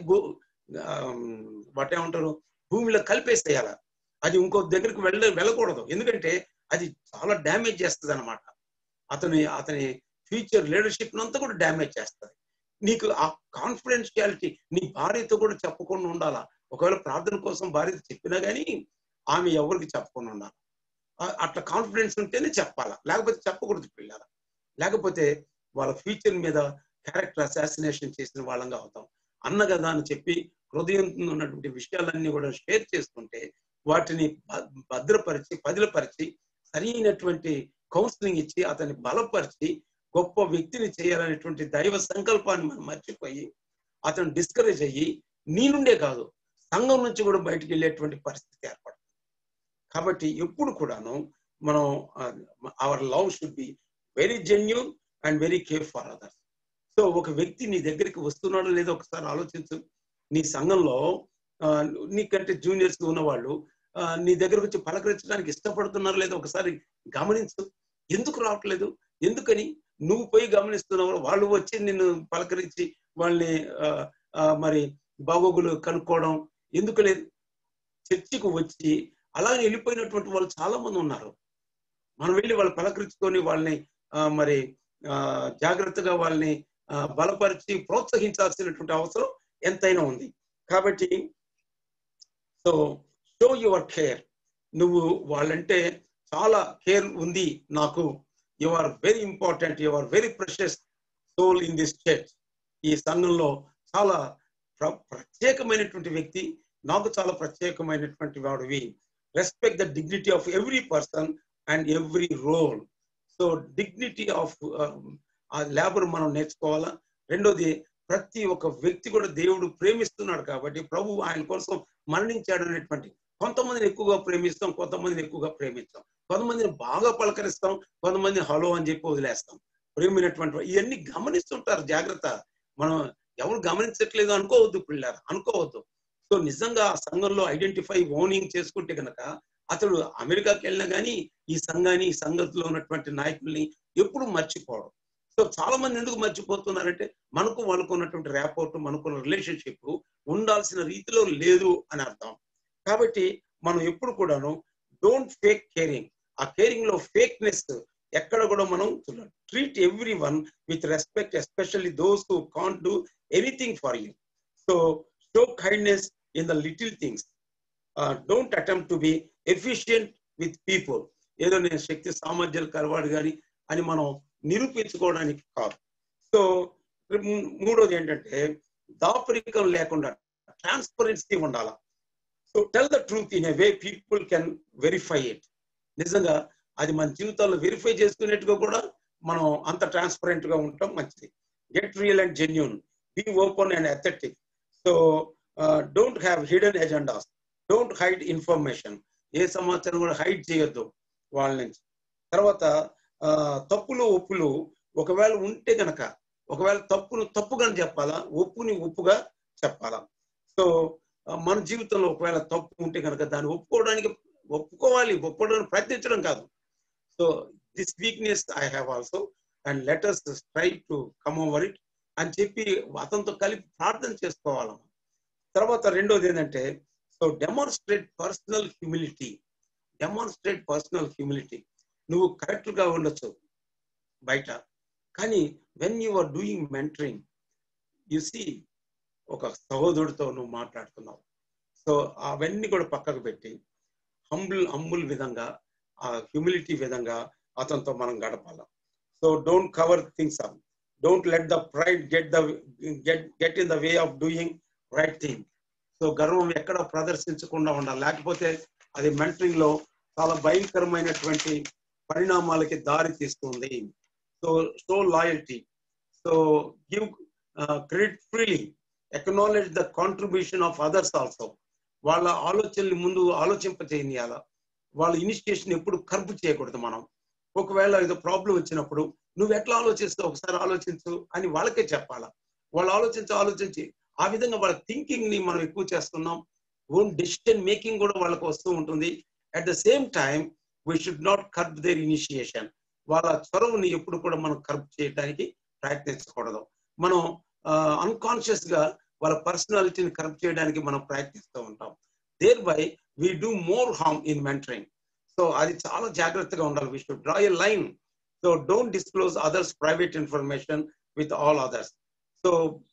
వాటేమంటారు భూమిలో కలిపేసేయాల. అది ఇంకో దగ్గరికి వెళ్ళ వెళ్ళకూడదు. ఎందుకంటే అది చాలా డ్యామేజ్ చేస్తుంది అనమాట. అతని అతని ఫ్యూచర్ లీడర్షిప్ అంతా కూడా డ్యామేజ్ చేస్తుంది. నీకు ఆ కాన్ఫిడెన్షియాలిటీ నీ భార్యతో కూడా చెప్పకుండా ఉండాలా. ఒకవేళ ప్రార్థన కోసం భార్యతో చెప్పినా కానీ ఆమె ఎవరికి చెప్పకుండా ఉండాలి. అట్లా కాన్ఫిడెన్స్ ఉంటేనే చెప్పాలా, లేకపోతే చెప్పకూడదు పిల్లల. లేకపోతే వాళ్ళ ఫ్యూచర్ మీద క్యారెక్టర్ అసాసినేషన్ చేసిన వాళ్ళంగా అవుతాం. అన్న కదా అని చెప్పి హృదయం ఉన్నటువంటి విషయాలన్నీ కూడా షేర్ చేసుకుంటే వాటిని భద్రపరిచి పదిలపరిచి సరైనటువంటి కౌన్సిలింగ్ ఇచ్చి అతన్ని బలపరిచి గొప్ప వ్యక్తిని చేయాలనేటువంటి దైవ సంకల్పాన్ని మనం మర్చిపోయి అతను డిస్కరేజ్ అయ్యి నీ నుండే కాదు సంఘం నుంచి కూడా బయటికి వెళ్ళేటువంటి పరిస్థితి ఏర్పడుతుంది. కాబట్టి ఎప్పుడు కూడాను మనం our love should be very genuine and very care for others. So ఒక వ్యక్తి నీ దగ్గరికి వస్తున్నాడో లేదో ఒకసారి ఆలోచించు. నీ సంఘంలో నీకంటే జూనియర్స్ ఉన్నవాళ్ళు నీ దగ్గరకు వచ్చి పలకరించడానికి ఇష్టపడుతున్నారు లేదో ఒకసారి గమనించు. ఎందుకు రావట్లేదు, ఎందుకని నువ్వు పోయి గమనిస్తున్నావు, వాళ్ళు వచ్చి నిన్ను పలకరించి వాళ్ళని మరి బాగోగులు కనుక్కోవడం ఎందుకు లేదు? చర్చికి వచ్చి అలాగే వెళ్ళిపోయినటువంటి వాళ్ళు చాలా మంది ఉన్నారు. మనం వెళ్ళి వాళ్ళు పలకరించుకొని వాళ్ళని మరి ఆ జాగ్రత్తగా వాళ్ళని బలపరిచి ప్రోత్సహించాల్సినటువంటి అవసరం ఎంతైనా ఉంది. కాబట్టి సో షో యువర్ కేర్. నువ్వు వాళ్ళంటే చాలా కేర్ ఉంది నాకు. You are very important, you are very precious soul in this church. ఈ సంఘంలో చాలా ప్ర ప్రత్యేకమైనటువంటి వ్యక్తి, నాకు చాలా ప్రత్యేకమైనటువంటి వాడివి. Respect the dignity of every person and every role. So dignity of ఆ లేబర్ మనం నేర్చుకోవాలా, రెండోది ప్రతి ఒక్క వ్యక్తి కూడా దేవుడు ప్రేమిస్తున్నాడు కాబట్టి ప్రభు ఆయన కోసం మరణించాడు అనేటువంటి, కొంతమందిని ఎక్కువగా ప్రేమిస్తాం, కొంతమందిని ఎక్కువగా ప్రేమిస్తాం, కొంతమందిని బాగా పలకరిస్తాం, కొంతమందిని హలో అని చెప్పి వదిలేస్తాం. ప్రేమైనటువంటి ఇవన్నీ గమనిస్తుంటారు. జాగ్రత్త, మనం ఎవరు గమనించట్లేదు అనుకోవద్దు పిల్లలు, అనుకోవద్దు. సో నిజంగా ఆ సంఘంలో ఐడెంటిఫై ఓనింగ్ చేసుకుంటే కనుక అతడు అమెరికాకి వెళ్ళినా కానీ ఈ సంఘాన్ని, ఈ సంఘంలో ఉన్నటువంటి నాయకుల్ని ఎప్పుడు మర్చిపోవడం. సో చాలా మంది ఎందుకు మర్చిపోతున్నారంటే మనకు వాళ్ళకు ఉన్నటువంటి ర్యాపోర్ట్, మనకున్న రిలేషన్షిప్ ఉండాల్సిన రీతిలో లేదు అని అర్థం. కాబట్టి మనం ఎప్పుడు కూడాను డోంట్ ఫేక్ కేరింగ్. ఆ కేరింగ్ లో ఫేక్నెస్ ఎక్కడ కూడా మనం treat everyone with respect, especially those who can't do anything for you. So show kindness in the little things. Don't attempt to be efficient with people. ఏదో నేను శక్తి సామర్థ్యాలు కలవాడు కానీ అని మనం నిరూపించుకోవడానికి కాదు. సో మూడోది ఏంటంటే దాపరికం లేకుండా ట్రాన్స్పరెన్సీ ఉండాల. So tell the truth in a way people can verify it. నిజంగా అది మన జీవితాల్లో వెరిఫై చేసుకునేట్టుగా కూడా మనం అంత ట్రాన్స్పరెంట్ గా ఉంటాం మంచిది. Get real and genuine, be open and authentic. So don't have hidden agendas, don't hide information. ఏ సమాచారం కూడా హైడ్ చేయొద్దు వాళ్ళ నుంచి. తర్వాత తప్పులు ఒప్పులు ఒకవేళ ఉంటే గనక, ఒకవేళ తప్పును తప్పుగానే చెప్పాలా, ఒప్పుని ఒప్పుగా చెప్పాలా. సో మన జీవితంలో ఒకవేళ తప్పు ఉంటే కనుక దాన్ని ఒప్పుకోవడానికి ఒప్పుకోవాలి, ఒప్పుకోవడానికి ప్రయత్నించడం కాదు. So this weakness I have also and let us try to come over it అని చెప్పి అతనితో కలిపి ప్రార్థన చేసుకోవాలి. తర్వాత రెండోది ఏంటంటే so demonstrate personal humility. Demonstrate personal humility. నువ్వు కరెక్ట్ గా ఉండొచ్చు బయట, కానీ when you are doing mentoring you see ఒక సహోదరుడితో నువ్వు మాట్లాడుతున్నావు. సో అవన్నీ కూడా పక్కకు పెట్టి హంబుల్ హంబుల్ విధంగా, ఆ హ్యూమిలిటీ విధంగా అతనితో మనం గడపాల. So don't cover things up, don't let the pride get the get get in the way of doing right thing. So గర్వం ఎక్కడ ప్రదర్శించకుండా ఉండాలి, లేకపోతే అది మెంటరింగ్ లో చాలా భయంకరమైనటువంటి పరిణామాలకి దారి తీస్తుంది. So show loyalty. So give credit freely, acknowledge the contribution of others also. వాళ్ళ ఆలోచనలు ముందు ఆలోచింప చేయాల, వాళ్ళ ఇనిషియేషన్ ఎప్పుడు కర్బు చేయకూడదు. మనం ఒకవేళ ఏదో ప్రాబ్లం వచ్చినప్పుడు నువ్వు ఎట్లా ఆలోచిస్తావు ఒకసారి ఆలోచించు అని వాళ్ళకే చెప్పాలా. వాళ్ళు ఆలోచించి ఆలోచించి ఆ విధంగా వాళ్ళ థింకింగ్ ని మనం ఎక్కువ చేస్తున్నాం. ఓన్ డెసిషన్ మేకింగ్ కూడా వాళ్ళకి వస్తూ ఉంటుంది. At the same time we should not curb their initiation. వాళ్ళ చొరవని ఎప్పుడు కూడా మనం కర్బ్ చేయడానికి ప్రయత్నించకూడదు. మనం అన్కాన్షియస్ గా వాళ్ళ పర్సనాలిటీని కరెక్ట్ చేయడానికి మనం ప్రయత్నిస్తూ ఉంటాం. Thereby we do more harm in mentoring. So అది చాలా జాగ్రత్తగా ఉండాలి. We should draw a line. So don't disclose others private information with all others. So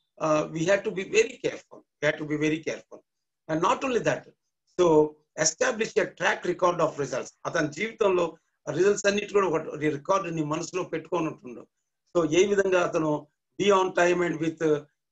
we have to be very careful. We have to be very careful. And not only that, so establish a track record of results. అతని జీవితంలో results అన్నిటి కూడా ఒక record ని మనసులో పెట్టుకొని ఉంటుండు. So ఏ విధంగా అతను be on time and with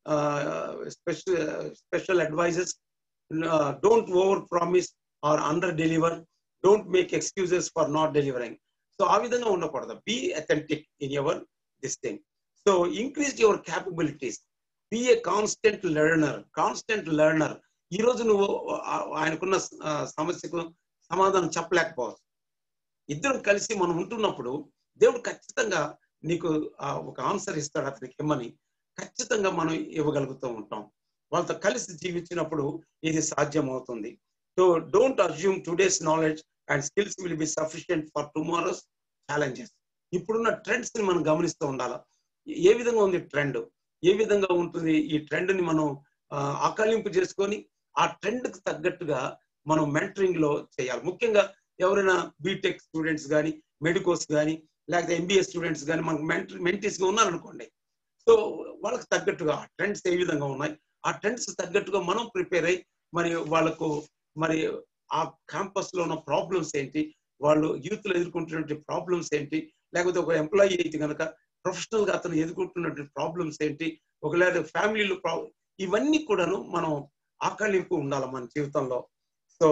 uh, special uh, special advices. Uh, don't over promise or under deliver. Don't make excuses for not delivering. So ఆ విధంగా ఉండకూడదు. Be authentic in your this thing. So increase your capabilities. Be a constant learner. Constant learner. ఈ రోజు నువ్వు ఆయనకున్న సమస్యకు సమాధానం చెప్పలేకపోవచ్చు. ఇద్దరం కలిసి మనం ఉంటున్నప్పుడు దేవుడు ఖచ్చితంగా నీకు ఒక ఆన్సర్ ఇస్తాడు. అతనికి ఇమ్మని ఖచ్చితంగా మనం ఇవ్వగలుగుతూ ఉంటాం. వాళ్ళతో కలిసి జీవించినప్పుడు ఇది సాధ్యం అవుతుంది. So don't assume today's knowledge and skills will be sufficient for tomorrow's challenges. ఇప్పుడున్న ట్రెండ్స్ ని మనం గమనిస్తూ ఉండాలి. ఏ విధంగా ఉంది ట్రెండ్, ఏ విధంగా ఉంటుంది, ఈ ట్రెండ్ ని మనం ఆకలింపు చేసుకొని ఆ ట్రెండ్ కు తగ్గట్టుగా మనం మెంటరింగ్ లో చేయాలి. ముఖ్యంగా ఎవరైనా బీటెక్ స్టూడెంట్స్ కానీ, మెడికోస్ కానీ, లేకపోతే ఎంబీఏ స్టూడెంట్స్ కానీ మనకు మెంట మెంటీస్ గా ఉన్నారనుకోండి. సో వాళ్ళకి తగ్గట్టుగా ఆ ట్రెండ్స్ ఏ విధంగా ఉన్నాయి, ఆ ట్రెండ్స్ తగ్గట్టుగా మనం ప్రిపేర్ అయ్యి మరి వాళ్ళకు మరి ఆ క్యాంపస్ లో ఉన్న ప్రాబ్లమ్స్ ఏంటి, వాళ్ళు యూత్ లో ఎదుర్కొంటున్నటువంటి ప్రాబ్లమ్స్ ఏంటి, లేకపోతే ఒక ఎంప్లాయీ అయితే కనుక ప్రొఫెషనల్ గా అతను ఎదుర్కొంటున్నటువంటి ప్రాబ్లమ్స్ ఏంటి, ఒకవేళ ఫ్యామిలీలో ప్రాబ్లం, ఇవన్నీ కూడాను మనం ఆకలింపు ఉండాలి మన జీవితంలో. సో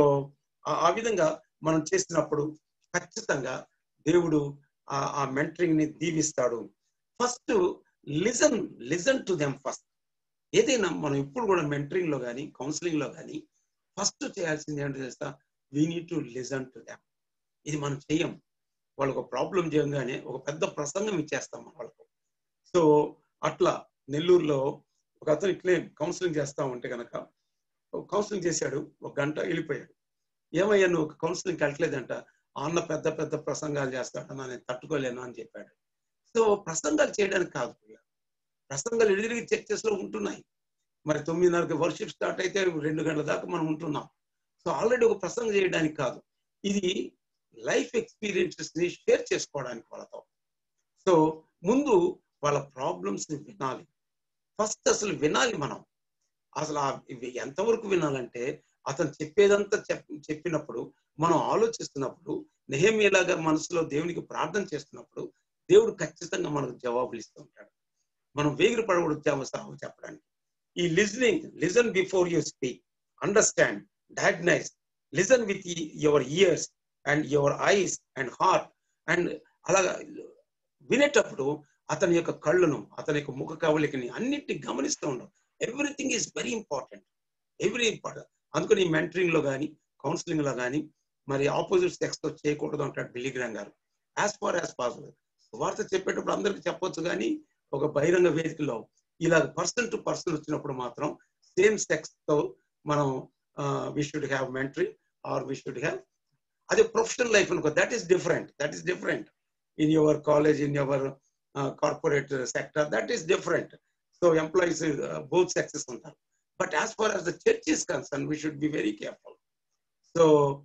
ఆ విధంగా మనం చేసినప్పుడు ఖచ్చితంగా దేవుడు ఆ మెంటరింగ్ ని దీవిస్తాడు. First listen listen to them first. ఏదైనా మనం ఇప్పుడు కూడా మెంటరింగ్ లో కానీ కౌన్సిలింగ్ లో కానీ ఫస్ట్ చేయాల్సింది ఏంటో తెలుసా, we need to listen to them. ఇది మనం చెయ్యం. వాళ్ళకు ఒక ప్రాబ్లం చేయగానే ఒక పెద్ద ప్రసంగం ఇచ్చేస్తాం వాళ్ళకు. సో అట్లా నెల్లూరులో ఒక అతను ఇట్లే కౌన్సిలింగ్ చేస్తా ఉంటే కనుక కౌన్సిలింగ్ చేశాడు, ఒక గంట వెళ్ళిపోయాడు. ఏమయ్యా నువ్వు కౌన్సిలింగ్కి వెళ్ళట్లేదంట, అన్న పెద్ద పెద్ద ప్రసంగాలు చేస్తాడన్నా నేను తట్టుకోలేను అని చెప్పాడు. సో ప్రసంగాలు చేయడానికి కాదు, ప్రసంగాలు ఎదురుగి చర్చెస్ లో ఉంటున్నాయి. మరి తొమ్మిదిన్నరకి వర్షిప్ స్టార్ట్ అయితే రెండు గంటల దాకా మనం ఉంటున్నాం. సో ఆల్రెడీ ఒక ప్రసంగం చేయడానికి కాదు, ఇది లైఫ్ ఎక్స్పీరియన్సెస్ ని షేర్ చేసుకోవడానికి వాళ్ళతో. సో ముందు వాళ్ళ ప్రాబ్లమ్స్ ని వినాలి. ఫస్ట్ అసలు వినాలి మనం. అసలు ఎంతవరకు వినాలంటే అతను చెప్పేదంతా చెప్పినప్పుడు మనం ఆలోచిస్తున్నప్పుడు, నెహెమ్యాలాగా మనసులో దేవునికి ప్రార్థన చేస్తున్నప్పుడు దేవుడు ఖచ్చితంగా మనకు జవాబులు ఇస్తూ ఉంటాడు. మనం వేగిరి పడకూడదు సాగు చెప్పడానికి. ఈ listening, listen before you speak, understand, diagnose, listen with your ears and your eyes and heart. And అలాగా వినేటప్పుడు అతని యొక్క కళ్ళను, అతని యొక్క ముఖ కవళికని అన్నిటిని గమనిస్తూ ఉండవు. Everything is very important, every important. అందుకని మెంటరింగ్ లో కానీ కౌన్సిలింగ్ లో కానీ మరి ఆపోజిట్ సెక్స్ తో చేయకూడదు అంటాడు బిల్లీ గ్రాహం గారు. యాజ్ ఫార్ యాజ్ పాసిబుల్ వార్త చెప్పేటప్పుడు అందరికి చెప్పొచ్చు, కానీ ఒక బహిరంగ వేదికలో ఇలా పర్సన్ టు పర్సన్ వచ్చినప్పుడు మాత్రం సేమ్ సెక్స్ తో మనం we should have mentoring or we should have. అదే ప్రొఫెషనల్ లైఫ్ అనుకో, that is different, that is different. In your college, in your corporate sector, that is different. So employees both sexes ఉంటారు. But as far as the church is concern we should be very careful. So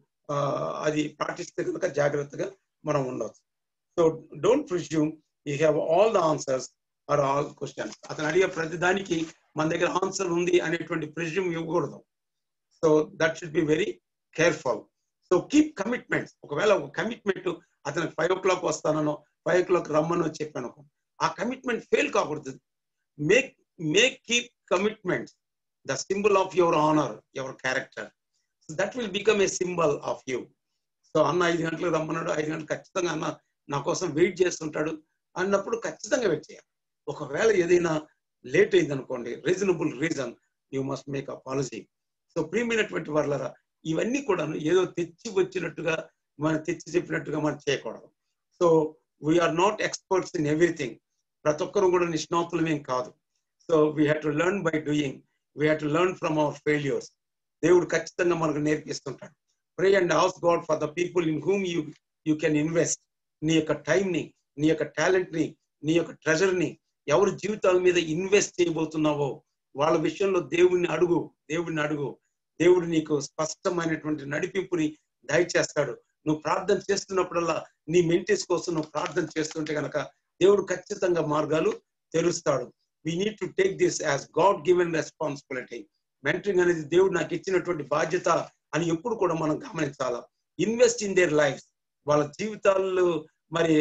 అది పాటిస్తే కనుక జాగ్రత్తగా మనం ఉండవచ్చు. So don't presume you have all the answers or all questions. అతను అడిగే ప్రతి దానికి మన దగ్గర ఆన్సర్ ఉంది అనేటువంటి ప్రిజ్యూమ్ ఇవ్వకూడదు. So that should be very careful. So keep commitments. ఒకవేళ ఒక కమిట్మెంట్ అతనికి ఫైవ్ ఓ క్లాక్ వస్తానో ఫైవ్ ఓ క్లాక్ రమ్మనో చెప్పాను, ఆ కమిట్మెంట్ ఫెయిల్ కాకూడదు. Make make keep commitments the symbol of your honour, your character. So that will become a symbol of you. So అన్న ఐదు గంటలకు రమ్మన్నాడు, ఐదు గంటలు ఖచ్చితంగా అన్న నా కోసం వెయిట్ చేస్తుంటాడు అన్నప్పుడు ఖచ్చితంగా వెయిట్ చేయాలి. ఒకవేళ ఏదైనా లేట్ అయింది అనుకోండి, reasonable reason, you must make apology. So ప్రియమైనటువంటి వాళ్ళరా, ఇవన్నీ కూడా ఏదో తెచ్చి వచ్చినట్టుగా మనం తెచ్చి చెప్పినట్టుగా మనం చేయకూడదు. So we are not experts in everything. ప్రతి ఒక్కరు కూడా నిష్ణాతులమేం కాదు. So we have to learn by doing, we have to learn from our failures. దేవుడు ఖచ్చితంగా మనకు నేర్పిస్తుంటాడు. Pray and ask God for the people in whom you you can invest. నీ యొక్క టైంని, నీ యొక్క టాలెంట్ని, నీ యొక్క ట్రెజర్ని ఎవరి జీవితాల మీద ఇన్వెస్ట్ చేయబోతున్నావో వాళ్ళ విషయంలో దేవుడిని అడుగు, దేవుడిని అడుగు. దేవుడు నీకు స్పష్టమైనటువంటి నడిపింపుని దయచేస్తాడు. నువ్వు ప్రార్థన చేస్తున్నప్పుడల్లా నీ మెంటీస్ కోసం నువ్వు ప్రార్థన చేస్తుంటే కనుక దేవుడు ఖచ్చితంగా మార్గాలు తెరుస్తాడు. We need to take this as God given responsibility. Mentoring అనేది దేవుడు నాకు ఇచ్చినటువంటి బాధ్యత అని ఎప్పుడు కూడా మనం గమనించాలా. Invest in their life. వాళ్ళ జీవితాల్లో మరి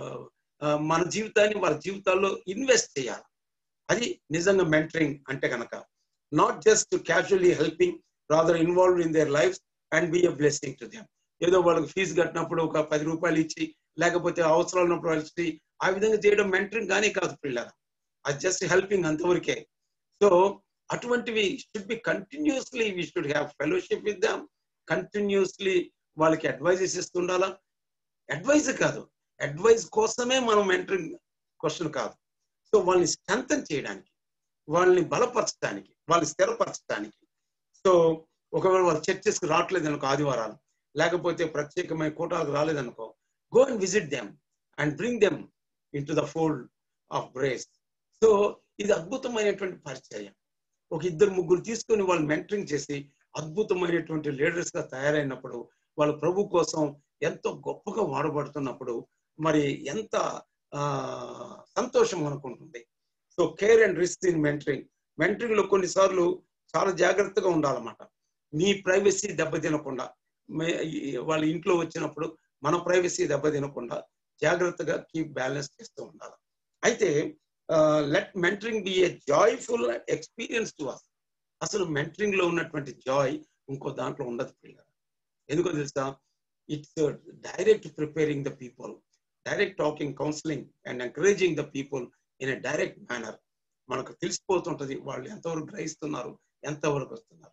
మన జీవితాన్ని వాళ్ళ జీవితాల్లో ఇన్వెస్ట్ చేయాలి. అది నిజంగా మెంటరింగ్ అంటే కనుక. Not just casually helping, rather involved in their life and be a blessing to them. ఏదో వాళ్ళకి ఫీజు కట్టినప్పుడు ఒక పది రూపాయలు ఇచ్చి, లేకపోతే అవసరాలు ఉన్నప్పుడు ఇచ్చి ఆ విధంగా చేయడం మెంటరింగ్ కానీ కాదు పిల్లలు. అది జస్ట్ హెల్పింగ్ అంతవరకే. సో అటువంటివి should be continuously, we should have fellowship with them. Continuously వాళ్ళకి అడ్వైజెస్ ఇస్తుండాలా. అడ్వైజ్ కాదు, అడ్వైజ్ కోసమే మనం మెంటరింగ్ క్వశ్చన్ కాదు. సో వాళ్ళని స్ట్రెంథెన్ చేయడానికి, వాళ్ళని బలపరచడానికి, వాళ్ళని స్థిరపరచడానికి. సో ఒకవేళ వాళ్ళు చర్చెస్కి రావట్లేదు అనుకో ఆదివారాలు, లేకపోతే ప్రత్యేకమైన కూటాలకు రాలేదనుకో, go and visit them and bring them into the fold of grace. So ఇది అద్భుతమైనటువంటి పరిచర్య. ఒక ఇద్దరు ముగ్గురు తీసుకొని వాళ్ళు మెంటరింగ్ చేసి అద్భుతమైనటువంటి లీడర్స్ గా తయారైనప్పుడు, వాళ్ళు ప్రభు కోసం ఎంతో గొప్పగా వాడబడుతున్నప్పుడు మరి ఎంత ఆ సంతోషం అనుకుంటుంది. So care and risk in mentoring. Mentoring లో కొన్నిసార్లు చాలా జాగ్రత్తగా ఉండాలన్నమాట. మీ ప్రైవసీ దెబ్బతినకుండా, వాళ్ళ ఇంట్లో వచ్చినప్పుడు మన ప్రైవసీ దెబ్బతినకుండా జాగ్రత్తగా కీప్ బ్యాలెన్స్ చేస్తూ ఉండాలి. అయితే let mentoring be a joyful experience to us. అసలు మెంటరింగ్ లో ఉన్నటువంటి జాయ్ ఇంకో దాంట్లో ఉండదు పిల్లలు. ఎందుకో తెలుసా? It's direct preparing the people, direct talking, counselling and encouraging the people in a direct manner మనకు తెలిసిపోతుంటది వాళ్ళు ఎంతవరకు గ్రహిస్తున్నారు, ఎంతవరకు వస్తున్నారు.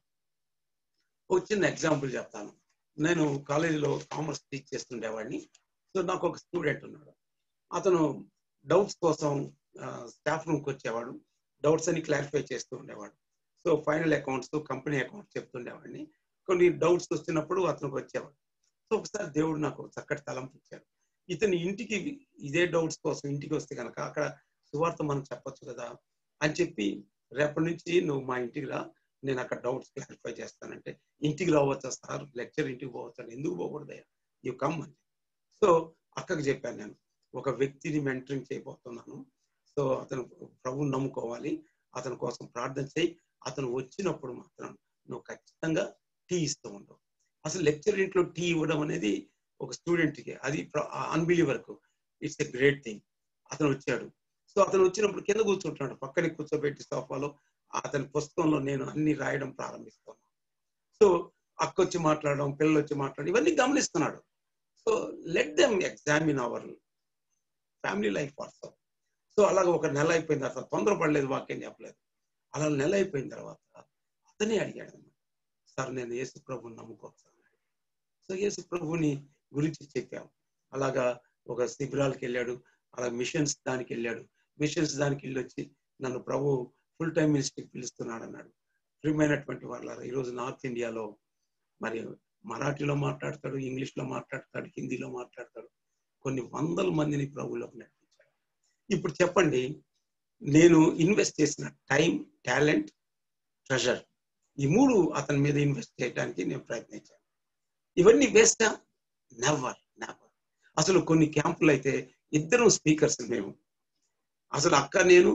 ఒక చిన్న ఎగ్జాంపుల్ చెప్తాను. నేను కాలేజీలో కామర్స్ టీచ్ చేస్తుండేవాడిని. సో నాకు ఒక స్టూడెంట్ ఉన్నాడు. అతను డౌట్స్ కోసం స్టాఫ్ రూమ్కి వచ్చేవాడు, డౌట్స్ అని క్లారిఫై చేస్తూ ఉండేవాడు. So final accounts, company accounts చెప్తుండేవాడిని. కొన్ని డౌట్స్ వచ్చినప్పుడు అతనికి వచ్చేవాడు. సో ఒకసారి దేవుడు నాకు చక్కటి తలంపు ఇచ్చాడు. ఇతని ఇంటికి ఇదే డౌట్స్ కోసం ఇంటికి వస్తే కనుక అక్కడ సువార్త మనం చెప్పొచ్చు కదా అని చెప్పి, రేపటి నుంచి నువ్వు మా ఇంటికి రా, నేను అక్కడ డౌట్స్ క్లారిఫై చేస్తానంటే, ఇంటికి రావచ్చా సార్, లెక్చర్ ఇంటికి పోవచ్చా, ఎందుకు పోకూడదయ్యా, యూ కమ్ అని. సో అక్కకి చెప్పాను, నేను ఒక వ్యక్తిని మెంటరింగ్ చేయబోతున్నాను. సో అతను ప్రభువుని నమ్ముకోవాలి, అతని కోసం ప్రార్థన చేయి, అతను వచ్చినప్పుడు మాత్రం నువ్వు ఖచ్చితంగా టీ ఇస్తూ ఉండవు. అసలు లెక్చర్ ఇంట్లో టీ ఇవ్వడం అనేది ఒక స్టూడెంట్కి అది అన్బిలీవర్కు ఇట్స్ ఎ గ్రేట్ థింగ్. అతను వచ్చాడు. సో అతను వచ్చినప్పుడు కింద కూర్చుంటున్నాడు, పక్కనే కూర్చోబెట్టి సోఫాలో అతని పుస్తకంలో నేను అన్ని రాయడం ప్రారంభిస్తాను. సో అక్క వచ్చి మాట్లాడడం, పిల్లలు వచ్చి మాట్లాడడం, ఇవన్నీ గమనిస్తున్నాడు. So let them examine our family life WhatsApp. So అలాగ ఒక నెల అయిపోయిన తర్వాత, తొందరపడలేదు, వాక్యం చెప్పలేదు, అలా నెల అయిపోయిన తర్వాత అతనే అడిగాడు, సార్ నేను యేసు ప్రభుని నమ్ముకోవచ్చు. సో యేసు ప్రభుని గురించి చెప్పాము. అలాగా ఒక శిబిరాలకు వెళ్ళాడు, అలా మిషన్స్ దానికి వెళ్ళాడు. మిషన్స్ దానికి వెళ్ళి వచ్చి నన్ను ప్రభు ఫుల్ టైం మినిస్ట్రీకి పిలుస్తున్నాడు అన్నాడు. ప్రియమైనటువంటి వాళ్ళ ఈరోజు నార్త్ ఇండియాలో మరి మరాఠీలో మాట్లాడతాడు, ఇంగ్లీష్లో మాట్లాడతాడు, హిందీలో మాట్లాడతాడు, కొన్ని వందల మందిని ప్రభువులోకి నడిపించాడు. ఇప్పుడు చెప్పండి, నేను ఇన్వెస్ట్ చేసిన టైం, టాలెంట్, ట్రెజర్, ఈ మూడు అతని మీద ఇన్వెస్ట్ చేయడానికి నేను ప్రయత్నించాను. ఇవన్నీ వేస్టా? Never never. అసలు కొన్ని క్యాంపులు అయితే ఇద్దరు స్పీకర్స్, మేము అసలు అక్క నేను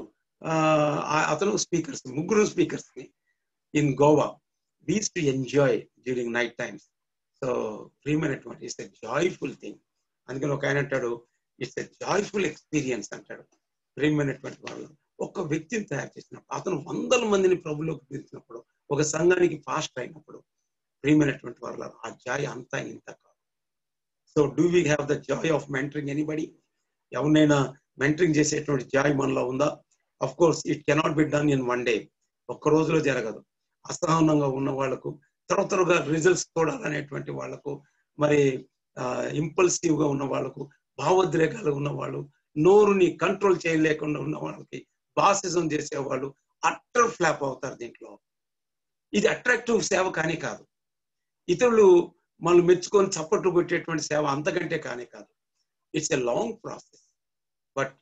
అతను స్పీకర్స్, ముగ్గురు speakers in Goa. We used to enjoy during night times. So ప్రియమైనటువంటి ఇట్స్ ఎ జాయ్ఫుల్ థింగ్. అందుకని ఒక ఆయన అంటాడు, ఇట్స్ ఎ జాయ్ఫుల్ ఎక్స్పీరియన్స్ అంటాడు. ప్రియమైనటువంటి వాళ్ళు ఒక వ్యక్తిని తయారు చేసినప్పుడు, అతను వందల మందిని ప్రభులోకి పిలిచినప్పుడు, ఒక సంఘానికి ఫాస్ట్ అయినప్పుడు, ప్రియమైనటువంటి వాళ్ళ ఆ జాయ్ అంతా ఇంత కాదు. So do we have the joy of mentoring anybody? ఎవరినైనా మెంటరింగ్ చేసేటువంటి జాయ్ మనలో ఉందా? Of course it cannot be done in one day. ఒక్క రోజులో జరగదు. అసహనంగా ఉన్న వాళ్లకు, త్వర త్వరగా రిజల్ట్స్ చూడాలనేటువంటి వాళ్లకు, మరి ఇంపల్సివ్ గా ఉన్న వాళ్లకు, భావోద్రేకాలు ఉన్న వాళ్ళు, నోరుని కంట్రోల్ చేయలేకుండా ఉన్న వాళ్ళకి, బాసిజం చేసేవాళ్ళు అట్టర్ ఫ్లాప్ అవుతారు దీంట్లో. ఇది అట్రాక్టివ్ సేవ కానీ కాదు. ఇతరులు మనం మెచ్చుకొని చప్పట్లు కొట్టేటువంటి సేవ అంతకంటే కానీ కాదు. It's a long process, but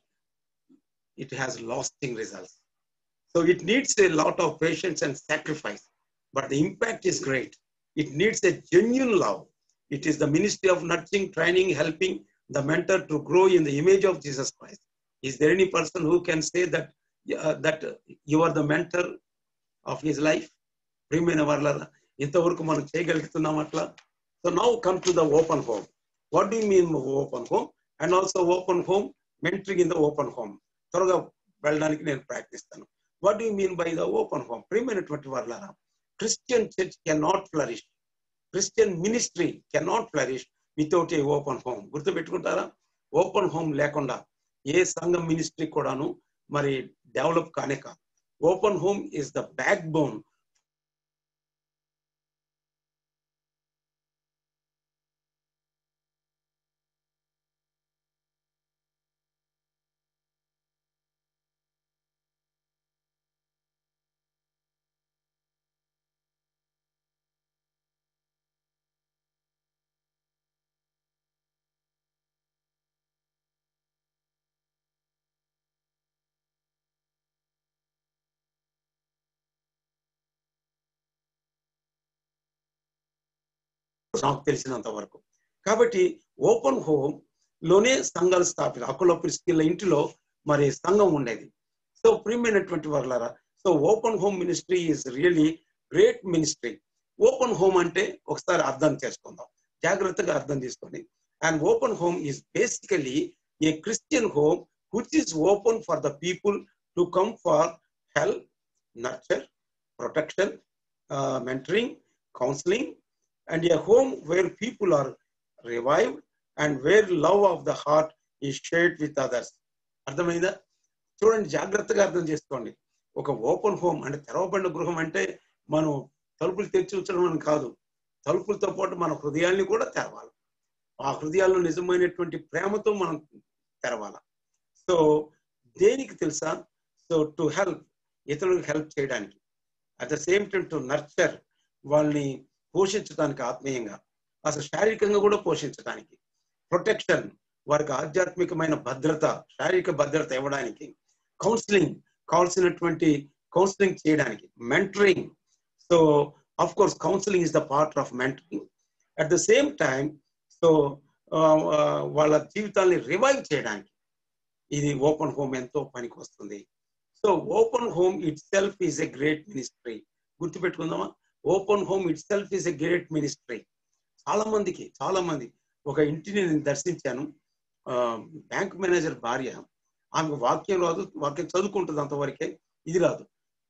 it has lasting results. So it needs a lot of patience and sacrifice, but the impact is great. It needs a genuine love. It is the ministry of nurturing, training, helping the mentor to grow in the image of Jesus Christ. Is there any person who can say that uh, that you are the mentor of his life? Primena varlara intavaraku manam cheyagaligutunnam atla. So now come to the open home. What do you mean open home? And also open home, mentoring in the open home. Thoraga veldaniki nenu practicestanu. What do you mean by the open home? Primena varlara, Christian church cannot flourish, Christian ministry cannot flourish without a open home. గుర్తు పెట్టుకుంటారా? Open home లేకుండా ఏ సంఘం ministry కూడాను మరి develop కానే కాదు. Open home is the backbone. నాకు తెలిసినంత వరకు. కాబట్టి ఓపెన్ హోమ్ లోనే సంఘాలు స్థాపిత. అకుల ప్రిస్కిల్ల ఇంటిలో మరి సంఘం ఉండేది. సో ప్రియమైనటువంటి వాళ్ళారా, so open home ministry is really great ministry. Open home అంటే ఒకసారి అర్థం చేసుకుందాం, జాగ్రత్తగా అర్థం చేసుకోండి. And open home is basically a Christian home which is open for the people to come for help, nurture, protection, uh, mentoring, counseling, and a home where people are revived and where love of the heart is shared with others. అర్థమైందా? చూడండి, జాగ్రత్తగా అర్థం చేసుకోండి. ఒక open home అంటే తెరవబడిన గృహం అంటే మనం తలుపులు తెరిచి ఉంచడం అని కాదు. తలుపులతో పాటు మన హృదయాల్ని కూడా తెరవాలి. ఆ హృదయాల్లో నిజమైనటువంటి ప్రేమతో మనం తెరవాలి. సో దేనికి తెలుసా? సో టు హెల్ప్, ఇతరులకు హెల్ప్ చేయడానికి. At the same time to nurture, వాళ్ళని పోషించడానికి ఆత్మీయంగా, అసలు శారీరకంగా కూడా పోషించడానికి. ప్రొటెక్షన్, వారికి ఆధ్యాత్మికమైన భద్రత, శారీరక భద్రత ఇవ్వడానికి. కౌన్సిలింగ్, కావాల్సినటువంటి కౌన్సిలింగ్ చేయడానికి. Mentoring, so of course counselling is the part of mentoring. At the same time so వాళ్ళ జీవితాన్ని రివైవ్ చేయడానికి ఇది ఓపెన్ హోమ్ ఎంతో పనికి వస్తుంది. So open home itself is a great ministry. గుర్తుపెట్టుకుందామా? Open home itself is a great ministry. చాలా మందికి చాలా మంది ఒక ఇంటిని నేను దర్శించాను. బ్యాంక్ మేనేజర్ భార్య, ఆమెకు వాక్యం రాదు, వాక్యం చదువుకుంటుంది అంతవరకే, ఇది రాదు.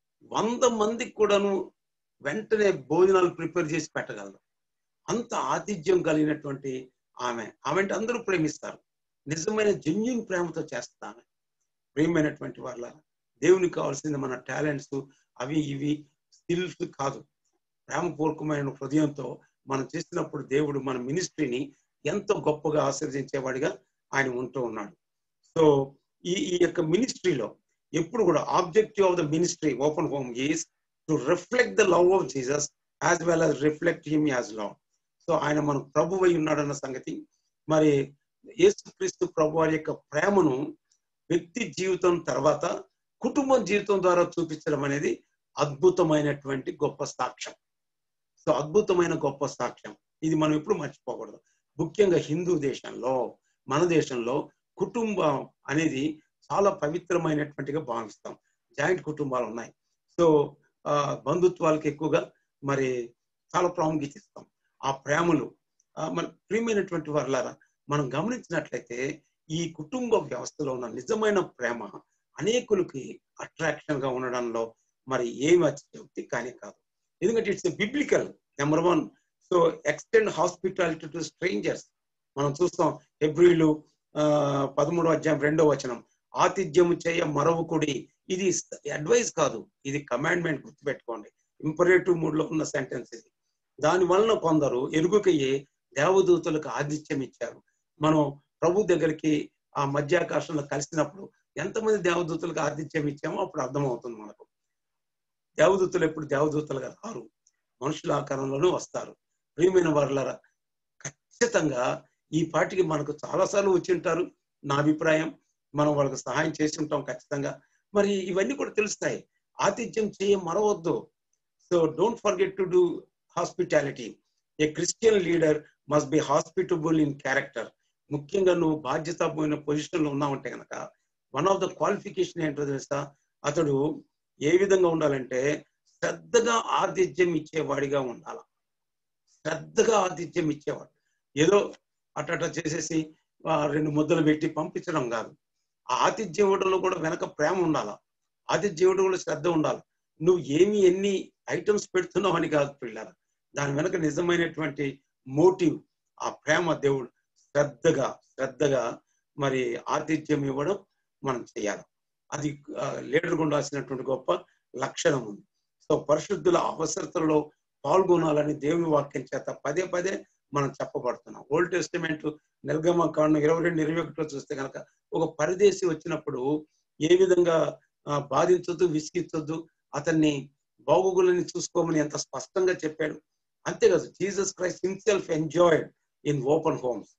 వంద మందికి కూడాను వెంటనే భోజనాలు ప్రిపేర్ చేసి పెట్టగలదు. అంత ఆతిథ్యం కలిగినటువంటి ఆమె. ఆమె అంటే అందరూ ప్రేమిస్తారు. నిజమైన జెన్యూన్ ప్రేమతో చేస్తారు ఆమె. ప్రేమైనటువంటి వాళ్ళ దేవునికి కావాల్సింది మన టాలెంట్స్ అవి ఇవి స్కిల్స్ కాదు. ప్రేమపూర్వకమైన హృదయంతో మనం చేసినప్పుడు దేవుడు మన మినిస్ట్రీని ఎంతో గొప్పగా ఆశీర్వదించేవాడిగా ఆయన ఉంటూ ఉన్నాడు. సో ఈ ఈ యొక్క మినిస్ట్రీలో ఎప్పుడు కూడా objective of the ministry open home is to reflect the love of Jesus as well as reflect him as love. So ఆయన మనకు ప్రభు అయి ఉన్నాడన్న సంగతి, మరి యేసుక్రీస్తు ప్రభు వారి యొక్క ప్రేమను వ్యక్తి జీవితం తర్వాత కుటుంబం జీవితం ద్వారా చూపించడం అనేది అద్భుతమైనటువంటి గొప్ప సాక్ష్యం. సో అద్భుతమైన గొప్ప సాక్ష్యం ఇది మనం ఎప్పుడు మర్చిపోకూడదు. ముఖ్యంగా హిందూ దేశంలో, మన దేశంలో కుటుంబం అనేది చాలా పవిత్రమైనటువంటిగా భావిస్తాం. జాయింట్ కుటుంబాలు ఉన్నాయి. సో ఆ బంధుత్వాలకు ఎక్కువగా మరి చాలా ప్రాముఖ్యత ఇస్తాం. ఆ ప్రేమలు మన ప్రియమైనటువంటి వారులారా మనం గమనించినట్లయితే ఈ కుటుంబ వ్యవస్థలో ఉన్న నిజమైన ప్రేమ అనేకులకి అట్రాక్షన్ గా ఉండడంలో మరి ఏమి అతిశయోక్తి కానీ కాదు. ఎందుకంటే it's a biblical number one. So extend hospitality to strangers. మనం చూస్తాం హెబ్రీలు ఆ పదమూడో అధ్యాయం రెండో వచనం, ఆతిథ్యము చేయ మరవకుడి. ఇది అడ్వైస్ కాదు, ఇది కమాండ్మెంట్. గుర్తుపెట్టుకోండి, ఇంపరేటివ్ మూడ్ లో ఉన్న సెంటెన్స్ ఇది. దాని వలన కొందరు ఎరుగుకయ్యే దేవదూతలకు ఆతిథ్యం ఇచ్చారు. మనం ప్రభు దగ్గరికి ఆ మధ్యాకాశంలో కలిసినప్పుడు ఎంతమంది దేవదూతలకు ఆతిథ్యం ఇచ్చామో అప్పుడు అర్థమవుతుంది మనకు. దేవదూతలు ఎప్పుడు దేవదూతలుగా రారు, మనుషుల ఆకారంలోనే వస్తారు. ప్రియమైన వారులారా, ఖచ్చితంగా ఈ పాటికి మనకు చాలాసార్లు వచ్చి ఉంటారు. నా అభిప్రాయం, మనం వాళ్ళకి సహాయం చేసి ఉంటాం ఖచ్చితంగా. మరి ఇవన్నీ కూడా తెలుస్తాయి. ఆతిథ్యం చేయ మరవద్దు. So don't forget to do hospitality. A Christian leader must be hospitable in character. ముఖ్యంగా నువ్వు బాధ్యతమైన పొజిషన్ లో ఉన్నావంటే కనుక వన్ ఆఫ్ ద క్వాలిఫికేషన్ ఏంటో తెలుసా? అతడు ఏ విధంగా ఉండాలంటే శ్రద్ధగా ఆతిథ్యం ఇచ్చేవాడిగా ఉండాల. శ్రద్ధగా ఆతిథ్యం ఇచ్చేవాడు. ఏదో అట్ట చేసేసి రెండు ముద్దలు పెట్టి పంపించడం కాదు. ఆ ఆతిథ్యం ఇవ్వడంలో కూడా వెనక ప్రేమ ఉండాలా. ఆతిథ్యం ఇవ్వడంలో శ్రద్ధ ఉండాలి. నువ్వు ఏమి ఎన్ని ఐటమ్స్ పెడుతున్నావు అని కాదు పిల్లలు, దాని వెనక నిజమైనటువంటి మోటివ్ ఆ ప్రేమ. దేవుడు శ్రద్ధగా శ్రద్ధగా మరి ఆతిథ్యం ఇవ్వడం మనం చేయాలి. అది లీడర్గా ఉండాల్సినటువంటి గొప్ప లక్షణం ఉంది. సో పరిశుద్ధుల అవసరతలో పాల్గొనాలని దేవుని వాక్యం చేత పదే పదే మనం చెప్పబడుతున్నాం. ఓల్డ్ టెస్టిమెంట్ నిర్గమ కాండం ఇరవై రెండు ఇరవై ఒకటిలో చూస్తే కనుక ఒక పరదేశి వచ్చినప్పుడు ఏ విధంగా బాధించొద్దు, విసిగించొద్దు, అతన్ని బాగోగులని చూసుకోమని ఎంత స్పష్టంగా చెప్పాడు. అంతేకాదు, Jesus Christ himself enjoyed in open homes.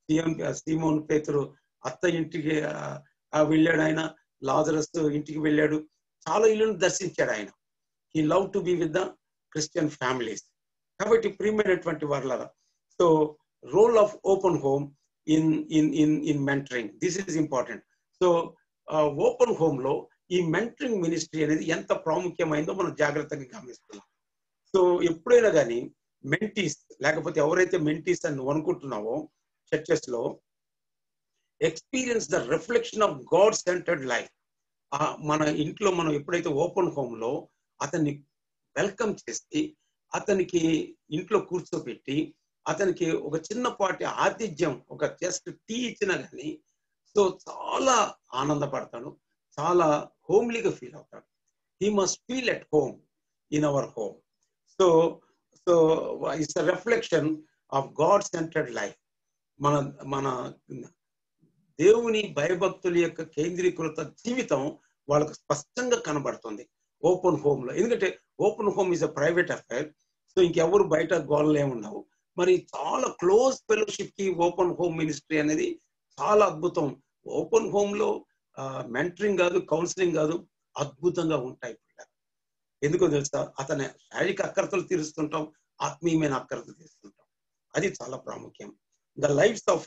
సీమోన్ పేతురు అత్త ఇంటికి వెళ్ళాడు, ఆయన లాజరస్ ఇంటికి వెళ్ళాడు, చాలా ఇల్లును దర్శించాడు ఆయన. He love to be with the Christian families. కాబట్టి ప్రియమైనటువంటి వాళ్ళ so role of open home in in in in mentoring, this is important. So open home లో ఈ మెంటరింగ్ మినిస్ట్రీ అనేది ఎంత ప్రాముఖ్యమైందో మనం జాగ్రత్తగా గమనిస్తున్నాం. సో ఎప్పుడైనా కానీ మెంటీస్ లేకపోతే ఎవరైతే మెంటీస్ అని నువ్వు అనుకుంటున్నావో చర్చెస్ లో experience the reflection of God centred life. మన ఇంట్లో మనం ఎప్పుడైతే ఓపెన్ హోమ్ లో అతన్ని వెల్కమ్ చేసి అతనికి ఇంట్లో కూర్చోబెట్టి అతనికి ఒక చిన్నపాటి ఆతిథ్యం, ఒక జస్ట్ టీ ఇచ్చినా కానీ సో చాలా ఆనందపడతాడు, చాలా హోమ్లీగా ఫీల్ అవుతాడు. He must feel at home in our home. So so it's a reflection of God centred life. మన మన దేవుని భయభక్తుల యొక్క కేంద్రీకృత జీవితం వాళ్ళకు స్పష్టంగా కనబడుతుంది ఓపెన్ హోమ్ లో. ఎందుకంటే open home is a private affair. So ఇంకెవరు బయట గోడలు ఏమి ఉండవు. మరి చాలా క్లోజ్ ఫెలోషిప్ కి ఓపెన్ హోమ్ మినిస్ట్రీ అనేది చాలా అద్భుతం. ఓపెన్ హోమ్ లో మెంటరింగ్ కాదు, కౌన్సిలింగ్ కాదు, అద్భుతంగా ఉంటాయి. ఎందుకో తెలుసా, అతని శారీరక అక్కరతలు తీరుస్తుంటాం, ఆత్మీయమైన అక్కరతలు తీరుస్తుంటాం. అది చాలా ప్రాముఖ్యం. The lifes of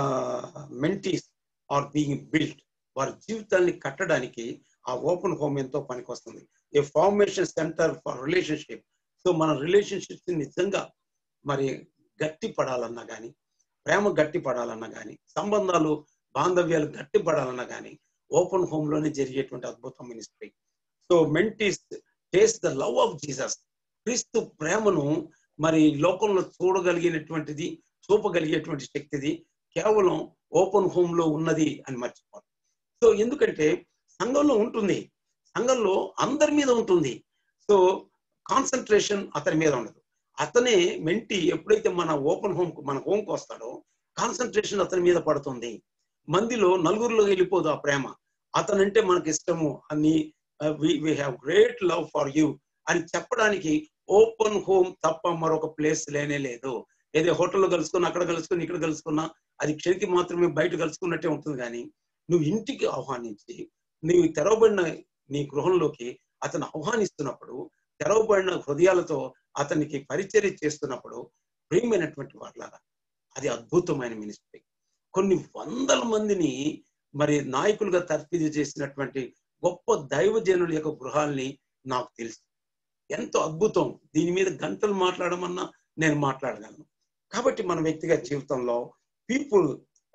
mentees are being build. వారి జీవితాన్ని కట్టడానికి ఆ ఓపెన్ హోమ్ ఎంతో పనికి వస్తుంది. A formation centre for relationship. So మన రిలేషన్షిప్స్ నిజంగా మరి గట్టి పడాలన్నా కానీ, ప్రేమ గట్టి పడాలన్నా కానీ, సంబంధాలు బాంధవ్యాలు గట్టి పడాలన్నా కానీ ఓపెన్ హోమ్ లోనే జరిగేటువంటి అద్భుతం ministry. So mentees taste the love of Jesus. క్రీస్తు ప్రేమను మరి లోకంలో చూడగలిగినటువంటిది, చూపగలిగేటువంటి శక్తిది కేవలం ఓపెన్ హోమ్ లో ఉన్నది అని మర్చిపోవాలి. సో ఎందుకంటే సంఘంలో ఉంటుంది, సంఘంలో అందరి మీద ఉంటుంది. సో కాన్సన్ట్రేషన్ అతని మీద ఉండదు. అతనే మెంటి ఎప్పుడైతే మన ఓపెన్ హోమ్ మన హోమ్కి వస్తాడో కాన్సన్ట్రేషన్ అతని మీద పడుతుంది. మందిలో నలుగురిలో వెళ్ళిపోదు ఆ ప్రేమ. అతనంటే మనకి ఇష్టము అని, we have great love for you అని చెప్పడానికి ఓపెన్ హోమ్ తప్ప మరొక ప్లేస్ లేనే లేదు. ఏదో హోటల్లో కలుసుకున్నా, అక్కడ కలుసుకుని, ఇక్కడ కలుసుకున్నా అది క్షణికి మాత్రమే బయట కలుసుకున్నట్టే ఉంటుంది. కానీ నువ్వు ఇంటికి ఆహ్వానించి నీవు తెరవబడిన నీ గృహంలోకి అతను ఆహ్వానిస్తున్నప్పుడు, తెరవబడిన హృదయాలతో అతనికి పరిచర్య చేస్తున్నప్పుడు ప్రియమైనటువంటి వాళ్ళలాగా అది అద్భుతమైన మినిస్ట్రీ. కొన్ని వందల మందిని మరి నాయకులుగా తర్ఫీదు చేసినటువంటి గొప్ప దైవజనుల యొక్క గృహాల్ని నాకు తెలుసు. ఎంతో అద్భుతం. దీని మీద గంటలు మాట్లాడమన్నా నేను మాట్లాడగలను. కాబట్టి మన వ్యక్తిగత జీవితంలో people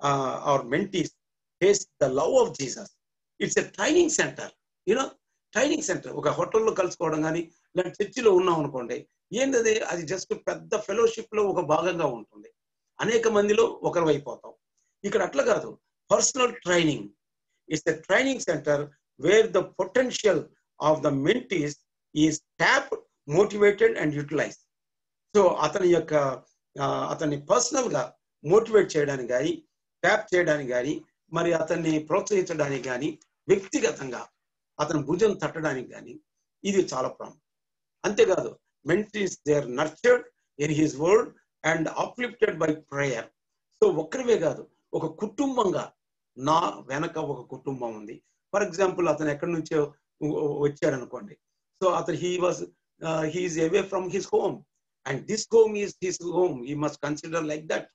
or mentees taste the love of Jesus. It's a training centre. You know training centre. ఒక హోటల్లో కలుసుకోవడం కానీ, లేదా చర్చిలో ఉన్నాం అనుకోండి, ఏంటది, అది జస్ట్ పెద్ద ఫెలోషిప్ లో ఒక భాగంగా ఉంటుంది. అనేక మందిలో ఒకరు అయిపోతాం. ఇక్కడ అట్లా కాదు, personal training. It's a training centre where the potential of the mentees is tap, motivated and utilise. So అతని యొక్క అతన్ని పర్సనల్ గా మోటివేట్ చేయడానికి కానీ, ట్యాప్ చేయడానికి కానీ, మరి అతన్ని ప్రోత్సహించడానికి కానీ, వ్యక్తిగతంగా అతని భుజం తట్టడానికి కానీ ఇది చాలా ప్రాముఖ్యం. అంతేకాదు, mentees they are nurtured in his word and uplifted by prayer. So ఒక్కరివే కాదు, ఒక కుటుంబంగా నా వెనక ఒక కుటుంబం ఉంది. ఫర్ ఎగ్జాంపుల్ అతను ఎక్కడి నుంచో వచ్చాడు అనుకోండి. సో అతను he was he is away from his home and this home is his home. He must consider like that.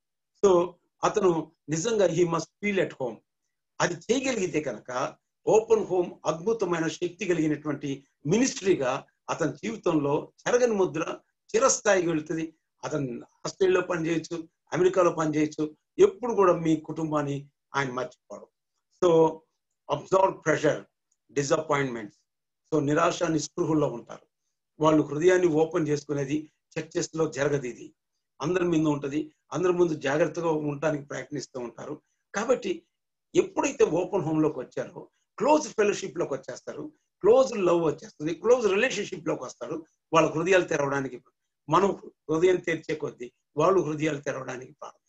So అతను నిజంగా he must feel at home. అది చేయగలిగితే కనుక ఓపెన్ హోమ్ అద్భుతమైన శక్తి కలిగినటువంటి మినిస్ట్రీగా అతని జీవితంలో చెరగని ముద్ర చిరస్థాయికి వెళుతుంది. అతను ఆస్ట్రేలియాలో పనిచేయచ్చు, అమెరికాలో పనిచేయచ్చు, ఎప్పుడు కూడా మీ కుటుంబాన్ని ఆయన మర్చిపోవడం. So observe pressure, disappointments. So నిరాశ నిస్పృహుల్లో ఉంటారు వాళ్ళు. హృదయాన్ని ఓపెన్ చేసుకునేది చర్చెస్ లో జరగదు. ఇది అందరి మీద ఉంటుంది. అందరి ముందు జాగ్రత్తగా ఉండటానికి ప్రయత్నిస్తూ ఉంటారు. కాబట్టి ఎప్పుడైతే ఓపెన్ హోమ్ లోకి వచ్చారో క్లోజ్ ఫెలోషిప్ లోకి వచ్చేస్తారు, క్లోజ్ లవ్ వచ్చేస్తుంది, క్లోజ్ రిలేషన్షిప్ లోకి వస్తారు. వాళ్ళ హృదయాలు తెరవడానికి, మనం హృదయం తెరిచే కొద్దీ వాళ్ళు హృదయాలు తెరవడానికి ప్రారంభిస్తారు.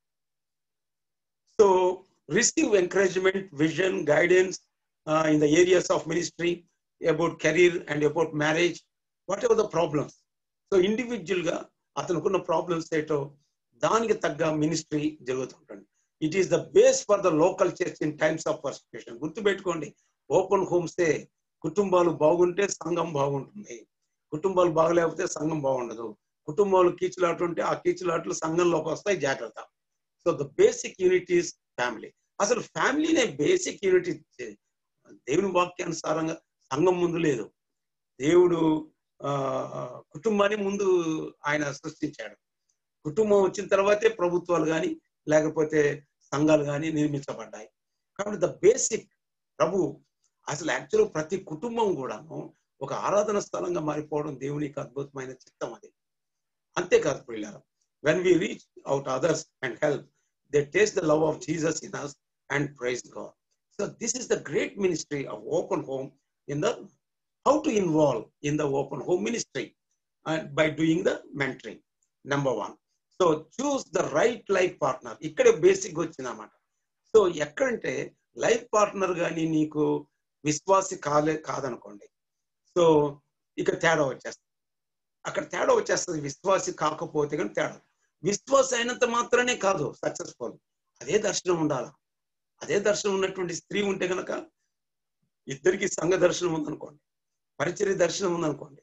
So receive encouragement, vision, guidance in the areas of ministry, about career and about marriage, whatever the problems. So individual గా అతనుకున్న ప్రాబ్లమ్స్ ఏటో దానికి తగ్గ మినిస్ట్రీ జరుగుతుంటుంది. It is the base for the local church in times of persecution. గుర్తుపెట్టుకోండి, open హోమ్సే కుటుంబాలు బాగుంటే సంఘం బాగుంటుంది, కుటుంబాలు బాగలేకపోతే సంఘం బాగుండదు. కుటుంబాలు కీచులాట ఉంటే ఆ కీచులాటలు సంఘంలోకి వస్తాయి, జాగ్రత్త. So the basic unit is family. అసలు ఫ్యామిలీనే బేసిక్ యూనిట్. దేవుని వాక్యానుసారంగా సంఘం ముందు లేదు. దేవుడు ఆ కుటుంబాన్ని ముందు ఆయన సృష్టించాడు. కుటుంబం వచ్చిన తర్వాతే ప్రభుత్వాలు కానీ లేకపోతే సంఘాలు కానీ నిర్మించబడ్డాయి. కాబట్టి ద బేసిక్ ప్రభు అసలు యాక్చువల్ ప్రతి కుటుంబం కూడాను ఒక ఆరాధన స్థలంగా మారిపోవడం దేవునికి అద్భుతమైన చిత్తం అది. అంతేకాదు ప్రియులారా, when we reach out others and help, they taste the love of Jesus in us and praise God. So this is the great ministry of open home in the how to involve in the open home ministry and by doing the mentoring. Number one. So choose the right life partner. ikkade basic vachinamata. So ekkante life partner gaani neeku viswasi kaale kaadanukondi. So ikka teda vachestadi. Akkada teda vachestadi viswasi kaakapothe gaani teda. విశ్వాస అయినంత మాత్రమే కాదు successful, అదే దర్శనం ఉండాలి. అదే దర్శనం ఉన్నటువంటి స్త్రీ ఉంటే కనుక ఇద్దరికి సంఘ దర్శనం ఉందనుకోండి, పరిచర్య దర్శనం ఉందనుకోండి,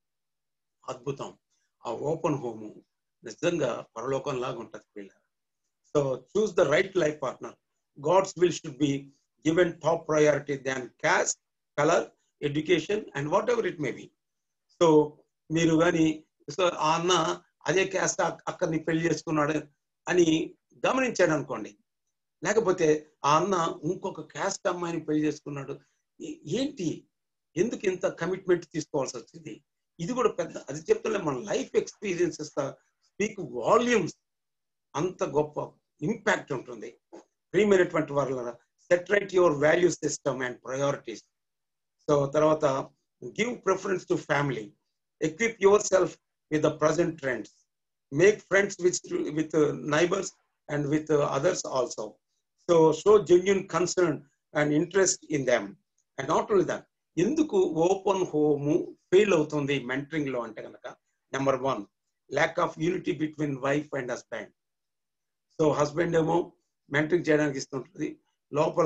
అద్భుతం. ఆ ఓపెన్ హోము నిజంగా పరలోకం లాగా ఉంటుంది పిల్లలు. So choose the right life partner. God's will should be given top priority than caste, colour, education and whatever it may be. So మీరు కానీ సో ఆ అన్న అదే క్యాస్ట్ అక్కడిని పెళ్లి చేసుకున్నాడు అని గమనించాడు అనుకోండి, లేకపోతే ఆ అన్న ఇంకొక క్యాస్ట్ అమ్మాయిని పెళ్లి చేసుకున్నాడు, ఏంటి ఎందుకు ఇంత కమిట్మెంట్ తీసుకోవాల్సి వచ్చింది? ఇది కూడా పెద్ద, అది చెప్తున్నా మన లైఫ్ ఎక్స్పీరియన్సెస్ స్పీక్ వాల్యూమ్స్, అంత గొప్ప ఇంపాక్ట్ ఉంటుంది. ప్రియమైనటువంటి వాళ్ళ set right your value system and priorities. So తర్వాత give preference to family, equip yourself with the present trends, make friends with with uh, neighbors and with uh, others also. So show genuine concern and interest in them. And not only that, ఎందుకు open home fail అవుతుంది mentoring లో అంటే కనుక, number one, lack of unity between wife and husband. So husband ఏమో mentoring చేయడానికి ఇస్తుంటుంది, లోపల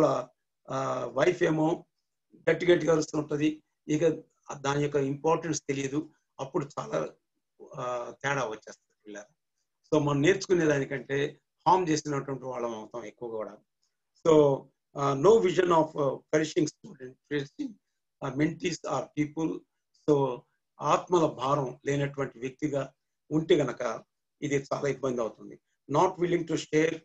wife ఏమో గట్టి గట్టిగా వస్తుంటుంది, ఇక దాని యొక్క ఇంపార్టెన్స్ తెలియదు. అప్పుడు చాలా తేడా వచ్చేస్తుంది పిల్లలు. సో మనం నేర్చుకునే దానికంటే హార్మ్ చేసినటువంటి వాళ్ళం అవుతాం ఎక్కువ కూడా. So no vision of perishing student, mentees or people. So ఆత్మల భారం లేనటువంటి వ్యక్తిగా ఉంటే గనక ఇది చాలా ఇబ్బంది అవుతుంది. Not willing to share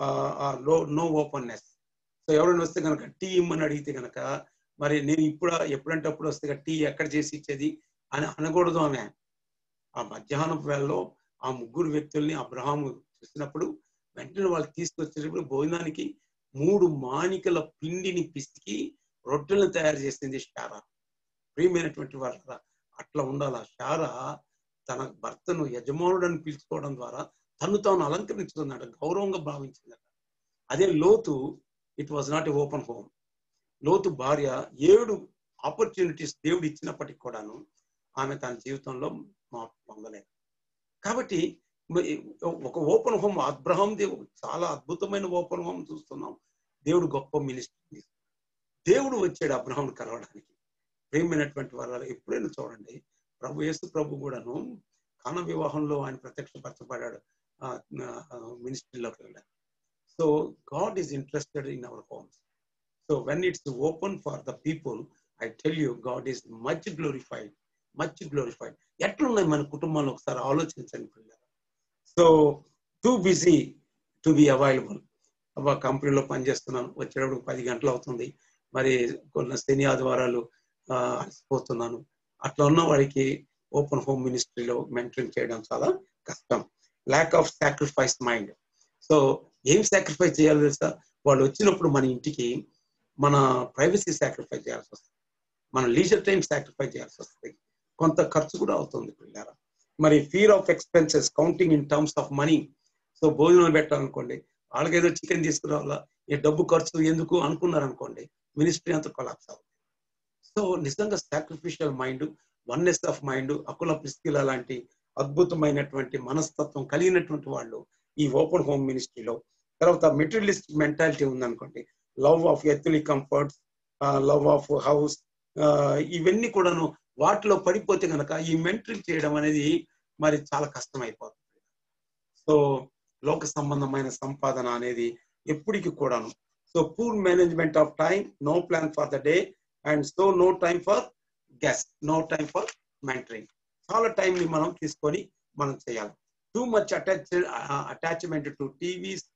no no openness. So ఎవరైనా వస్తే కనుక టీ ఇమ్మని అడిగితే కనుక, మరి నేను ఇప్పుడు ఎప్పుడంటే అప్పుడు వస్తే టీ ఎక్కడ చేసి ఇచ్చేది అని అనకూడదు. ఆమె ఆ మధ్యాహ్నం వేళలో ఆ ముగ్గురు వ్యక్తుల్ని అబ్రహాము చూసినప్పుడు వెంటనే వాళ్ళు తీసుకొచ్చేటప్పుడు భోజనానికి మూడు మానికల పిండిని పిసికి రొట్టెలను తయారు చేసింది శారా. ప్రియమైనటువంటి వాళ్ళ అట్లా ఉండాలి. ఆ శారా తన భర్తను యజమానుడని పిలుచుకోవడం ద్వారా తను తాను అలంకరించుకున్నాడు, గౌరవంగా భావించిందట. అదే లోతు, it was not a open home. లోతు భార్య ఏడు ఆపర్చునిటీస్ దేవుడు ఇచ్చినప్పటికి కూడాను ఆమె తన జీవితంలో పొందలేదు. కాబట్టి ఒక ఓపెన్ హోమ్, అబ్రహాం దేవుడు చాలా అద్భుతమైన ఓపెన్ హోమ్ చూస్తున్నాం. దేవుడు గొప్ప మినిస్ట్రీ, దేవుడు వచ్చాడు అబ్రహాం కలవడానికి. ప్రేమైనటువంటి వారు ఎప్పుడైనా చూడండి, ప్రభు యేసు ప్రభు కూడాను కానా వివాహంలో ఆయన ప్రత్యక్షపరచబడ్డాడు, మినిస్ట్రీలోకి వెళ్ళాడు. So God is interested in our homes. So when it's open for the people, I tell you, God is much glorified, much glorified. ఎట్లున్నాయి మన కుటుంబాలు ఒకసారి ఆలోచించండి పిల్లలు. So too busy to be available. కంపెనీలో పనిచేస్తున్నాను, వచ్చేటప్పుడు పది గంటలు అవుతుంది, మరి కొన్ని శని ఆదివారాలు అలసిపోతున్నాను. అట్లా ఉన్న వాడికి ఓపెన్ హోమ్ మినిస్ట్రీలో మెంటరింగ్ చేయడం చాలా కష్టం. Lack of sacrifice mind. So ఏం సాక్రిఫైస్ చేయాలి తెలుసా? వాళ్ళు వచ్చినప్పుడు మన ఇంటికి మన ప్రైవసీ సాక్రిఫైస్ చేయాల్సి వస్తుంది, మన లీజర్ టైం సాక్రిఫైస్ చేయాల్సి వస్తుంది, కొంత ఖర్చు కూడా అవుతుంది పిల్లల. మరి fear of expenses, counting in terms of money. So భోజనం పెట్టాలనుకోండి, వాళ్ళకి ఏదో చికెన్ తీసుకురావాలా, ఈ డబ్బు ఖర్చు ఎందుకు అనుకున్నారు అనుకోండి, మినిస్ట్రీ అంతా కొలాప్స్ అవుతుంది. సో నిజంగా sacrificial mind, oneness of mind, Aquila Priscilla లాంటి అద్భుతమైనటువంటి మనస్తత్వం కలిగినటువంటి వాళ్ళు ఈ ఓపెన్ హోమ్ మినిస్ట్రీలో. తర్వాత మెటీరియలిస్టిక్ మెంటాలిటీ ఉందనుకోండి, love of earthly comforts, love of house, ఇవన్నీ కూడాను వాటిలో పడిపోతే కనుక ఈ మెంటరింగ్ చేయడం అనేది మరి చాలా కష్టం అయిపోతుంది. సో లోక సంబంధమైన సంపాదన అనేది ఎప్పటికీ కూడాను. So poor management of time, no plan for the day, and so no time for guest, no time for mentoring. చాలా టైంని మనం తీసుకొని మనం చేయాలి. Too much attach attachment to TVs,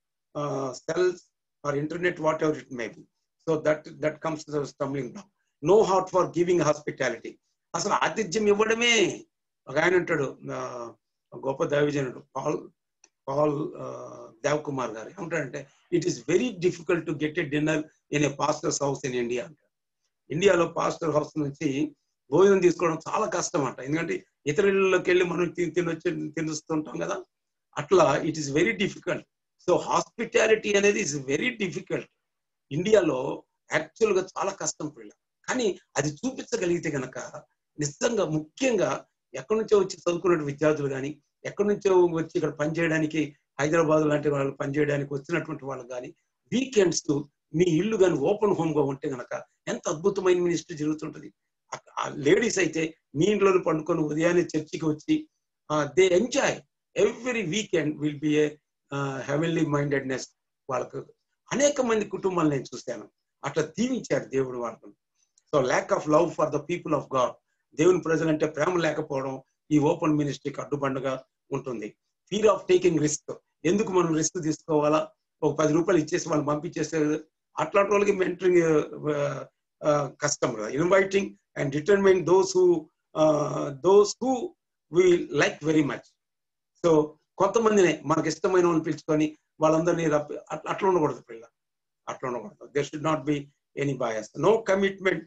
cells or internet, whatever it may be. So that that comes to the stumbling block. No heart for giving hospitality. అసలు ఆతిథ్యం ఇవ్వడమే. ఒక ఆయన అంటాడు, గొప్ప దైవజనుడు పాల్ పాల్ దేవ్ కుమార్ గారు ఏమంటారంటే, it is very difficult to get a dinner in a pastor's house in India అంటారు. ఇండియాలో పాస్టర్ హౌస్ నుంచి భోజనం తీసుకోవడం చాలా కష్టం అంట. ఎందుకంటే ఇతర ఇళ్ళలోకి వెళ్ళి మనం తిని తినొచ్చి తినిస్తుంటాం కదా, అట్లా it is very difficult. So hospitality అనేది ఇస్ వెరీ డిఫికల్ట్. ఇండియాలో యాక్చువల్ గా చాలా కష్టం పిల్ల, కానీ అది చూపించగలిగితే గనక నిజంగా ముఖ్యంగా ఎక్కడి నుంచో వచ్చి చదువుకున్న విద్యార్థులు కానీ, ఎక్కడి నుంచో వచ్చి ఇక్కడ పనిచేయడానికి హైదరాబాద్ లాంటి వాళ్ళు పనిచేయడానికి వచ్చినటువంటి వాళ్ళు కానీ, వీకెండ్స్ మీ ఇల్లు కానీ ఓపెన్ హోమ్ గా ఉంటే గనక ఎంత అద్భుతమైన మినిస్ట్రీ జరుగుతుంటది. లేడీస్ అయితే మీ ఇంట్లో పండుకొని ఉదయాన్నే చర్చికి వచ్చి they enjoy every weekend will be a heavenly mindedness. వాళ్ళకు అనేక మంది కుటుంబాలు నేను చూశాను, అట్లా దీవించారు దేవుడు వాళ్ళకు. So lack of love for the people of God, దేవుని ప్రజలంటే ప్రేమ లేకపోవడం ఈ ఓపెన్ మినిస్ట్రీకి అడ్డుబండగా ఉంటుంది. ఫీర్ ఆఫ్ టేకింగ్ రిస్క్, ఎందుకు మనం రిస్క్ తీసుకోవాలా, ఒక పది రూపాయలు ఇచ్చేసి వాళ్ళు పంపించేసే అట్లాంటి వాళ్ళకి మెంటరింగ్ కష్టం కదా. Inviting and determine those who those who we like very much. So కొంతమందినే మనకి ఇష్టమైన వాళ్ళని పిలుచుకొని వాళ్ళందరినీ రప్పి అట్లా ఉండకూడదు పిల్ల, అట్లా ఉండకూడదు. There should not be any bias, no commitment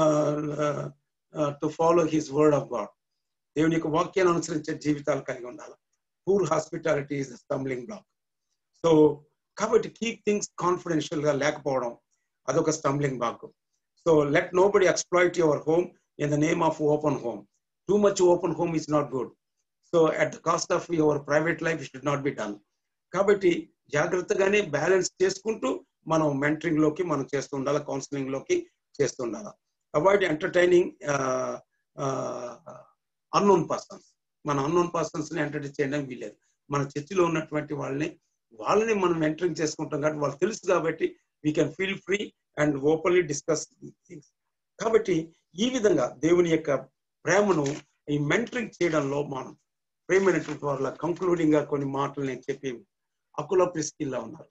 to follow his word of God. దేవుని యొక్క వాక్యాన్ని అనుసరించే జీవితాలు కలిగి ఉండాలి. Poor hospitality is the stumbling block. So కాబట్టి కీప్ థింగ్స్ కాన్ఫిడెన్షియల్ గా లేకపోవడం అదొక stumbling block. So let nobody exploit your home in the name of open home. Too much open home is not good. So at the cost of your private life should not be done. కాబట్టి జాగ్రత్తగానే balance చేసుకుంటూ మనం mentoring లోకి మనం చేస్తూ ఉండాలి, counselling లోకి చేస్తూ ఉండాలి. Avoid entertaining unknown persons. మన అన్నోన్ పర్సన్స్ ని ఎంటర్టైన్ చేయడానికి వీలేదు. మన చర్చిలో ఉన్నటువంటి వాళ్ళని వాళ్ళని మనం మెంటరింగ్ చేసుకుంటాం కాబట్టి వాళ్ళు తెలుసు కాబట్టి we can feel free and openly discuss things. కాబట్టి ఈ విధంగా దేవుని యొక్క ప్రేమను ఈ మెంటరింగ్ చేయడంలో మనం ప్రేమైనటువంటి వాళ్ళ కంక్లూడింగ్ గా కొన్ని మాటలు నేను చెప్పి, అకుల ప్రిస్కిల్లా ఉన్నారు,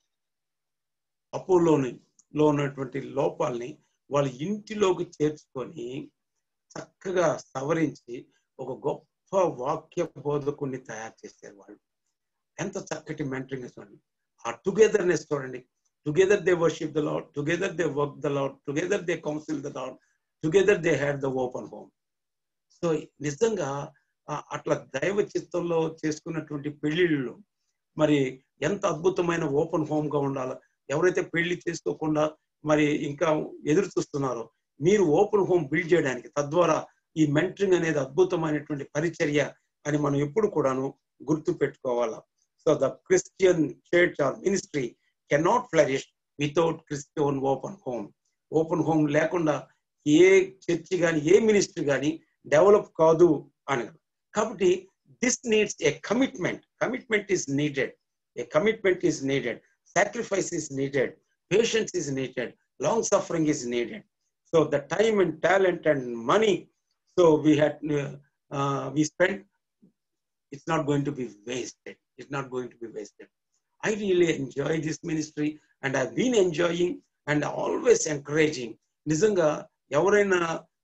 అపోలోని లో ఉన్నటువంటి లోపాలని వాళ్ళ ఇంటిలోకి చేర్చుకొని చక్కగా సవరించి ఒక గొప్ప వాక్య బోధకుని తయారు చేశారు వాళ్ళు. ఎంత చక్కటి మెంటరింగ్ చూడండి, ఆ టుగెదర్నెస్ చూడండి. Together they worship the Lord, together they work the Lord, together they counsel the Lord, together they had the open home. So నిజంగా అట్లా దైవ చిత్తంలో చేసుకున్నటువంటి పెళ్లిళ్ళు మరి ఎంత అద్భుతమైన ఓపెన్ హోమ్ గా ఉండాలి. ఎవరైతే పెళ్లి చేసుకోకుండా మరి ఇంకా ఎదురు చూస్తున్నారో మీరు ఓపెన్ హోమ్ బిల్డ్ చేయడానికి, తద్వారా ఈ మెంటరింగ్ అనేది అద్భుతమైనటువంటి పరిచర్య అని మనం ఎప్పుడు కూడాను గుర్తు పెట్టుకోవాలా. So the Christian church or ministry cannot flourish without Christian open home. Open home లేకుండా ఏ చర్చి కానీ ఏ మినిస్ట్రీ కానీ డెవలప్ కాదు అని. కాబట్టి this needs a commitment. Commitment is needed. A commitment is needed. Sacrifice is needed. Patience is needed. Long suffering is needed. So the time and talent and money so we had uh, uh, we spent, it's not going to be wasted. It's not going to be wasted. I really enjoy this ministry and I've been enjoying and always encouraging. నిజంగా ఎవరైనా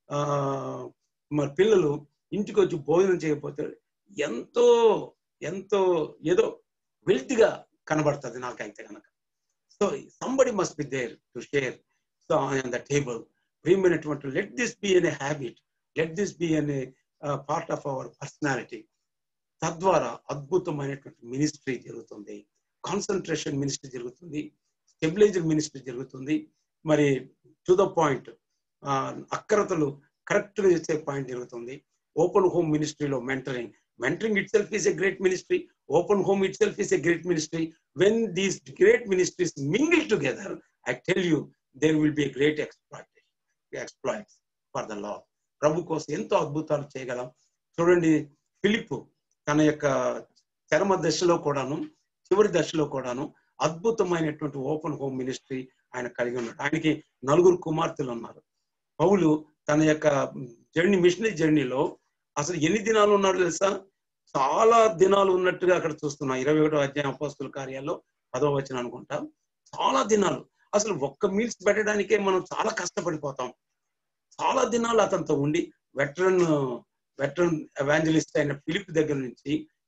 మన పిల్లలు ఇంటికి వచ్చి భోజనం చేయకపోతే ఎంతో ఎంతో ఏదో వెల్తిగా కనబడుతుంది నాకైతే కనుక. So somebody must be there to share so on the table. ప్రియమైనటువంటి let this be an a habit, let this be an uh, part of our personality. తద్వారా అద్భుతమైనటువంటి మినిస్ట్రీ జరుగుతుంది, కాన్సన్ట్రేషన్ మినిస్ట్రీ జరుగుతుంది, స్టెబిలైజర్ మినిస్ట్రీ జరుగుతుంది. మరి to the point అక్కరతలు correct గా చేసే పాయింట్ జరుగుతుంది. ఓపెన్ హోమ్ మినిస్ట్రీలో mentoring mentoring itself is a great ministry. Open home itself is a great ministry. When these great ministries mingle together, I tell you there will be a great exploitation, exploits for the Lord. ప్రభు కోసం ఎంతో అద్భుతాలు చేయగలం. చూడండి, ఫిలిప్పు తన యొక్క చరమ దశలో కూడాను చివరి దశలో కూడాను అద్భుతమైనటువంటి ఓపెన్ హోమ్ మినిస్ట్రీ ఆయన కలిగి ఉన్నాడు. ఆయనకి నలుగురు కుమార్తెలు ఉన్నారు. పౌలు తన యొక్క జర్నీ మిషనరీ జర్నీలో అసలు ఎన్ని దినాలు ఉన్నాడు తెలుసా? చాలా దినాలు ఉన్నట్టుగా అక్కడ చూస్తున్నాం. ఇరవై ఒకటో అధ్యాయం అపోస్తలుల కార్యాల్లో పదో వచనం అనుకుంటా. చాలా దినాలు, అసలు ఒక్క మీల్స్ పెట్టడానికే మనం చాలా కష్టపడిపోతాం. చాలా దినాలు అతనితో ఉండి వెటరన్ వెటరన్ ఎవాంజలిస్ట్ అయిన ఫిలిప్ దగ్గర నుంచి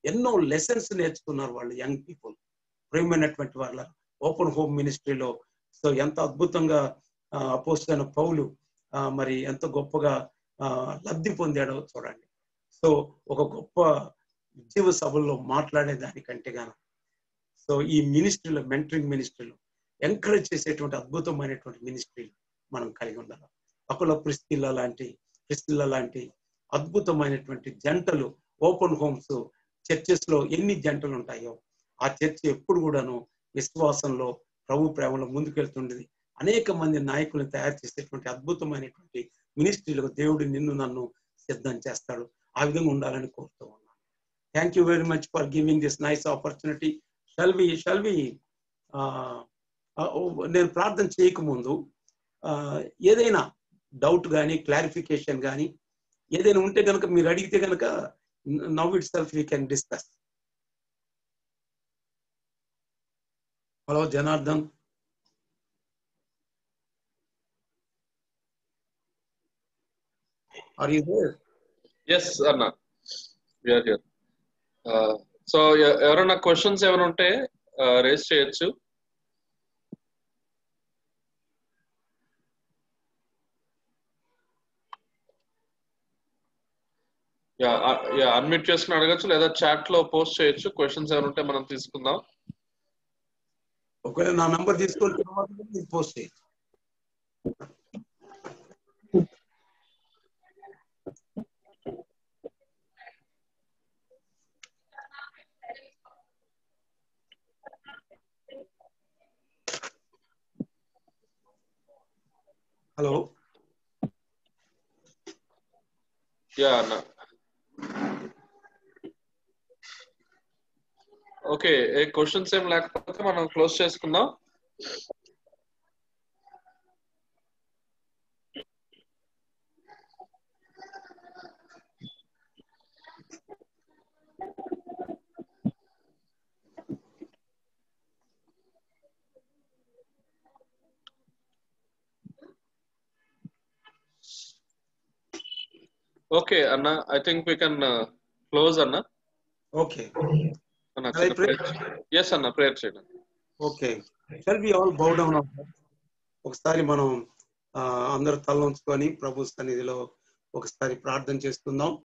ఎన్నో లెసన్స్ నేర్చుకున్నారు వాళ్ళు యంగ్ పీపుల్. ప్రియమైనటువంటి వాళ్ళ ఓపెన్ హోమ్ మినిస్ట్రీలో సో ఎంత అద్భుతంగా అపోస్తలైన పౌలు మరి ఎంత గొప్పగా లబ్ధి పొందాడో చూడండి. సో ఒక గొప్ప ఉద్యోగ సభల్లో మాట్లాడే దానికంటే గాను సో ఈ మినిస్ట్రీలో మెంటరింగ్ మినిస్ట్రీలో ఎంకరేజ్ చేసేటువంటి అద్భుతమైనటువంటి మినిస్ట్రీలు మనం కలిగి ఉండాలి. అక్కడ ప్రిస్కిల్లా లాంటి ప్రిస్కిల్లా లాంటి అద్భుతమైనటువంటి జంటలు ఓపెన్ హోమ్స్ చర్చెస్ లో ఎన్ని జంటలు ఉంటాయో ఆ చర్చ్ ఎప్పుడు కూడాను విశ్వాసంలో ప్రభు ప్రేమలో ముందుకెళ్తుండేది. అనేక మంది నాయకులను తయారు చేసేటువంటి అద్భుతమైనటువంటి మినిస్ట్రీలకు దేవుడు నిన్ను నన్ను సిద్ధం చేస్తాడు. ఆ విధంగా ఉండాలని కోరుతూ ఉన్నాను. Thank you very much for giving this nice opportunity. Shall we shall we నేను ప్రార్థన చేయకముందు ఏదైనా డౌట్ కానీ క్లారిఫికేషన్ కానీ ఏదైనా ఉంటే కనుక మీరు అడిగితే కనుక now itself we can discuss. Hello Janardhan. Are you there? Yes, Anna. We are here. Uh, so, ఎవరైనా క్వశ్చన్స్ ఏమైనా ఉంటే రేస్ చేయొచ్చు. యా యా అన్మ్యూట్ చేసుకుని అడగచ్చు లేదా చాట్ లో పోస్ట్ చేయొచ్చు. క్వశ్చన్స్ ఏమైనా ఉంటే మనం తీసుకుందాం. ఒకవేళ నా నంబర్ తీసుకొని తర్వాత పోస్ట్ చేయొచ్చు. హలో. యా అన్న. ఓకే, ఏ క్వశ్చన్స్ ఏం లేకపోతే మనం క్లోజ్ చేసుకుందాం. Okay, Anna, I think we can uh, close, Anna. Okay. Anna, yes, Anna, prayer cheyandi. Okay. Shall we all bow down? ఒకసారి మనం అందరూ తల ఉంచుకొని ప్రభు సన్నిధిలో ఒకసారి ప్రార్థన చేసుకుందాం.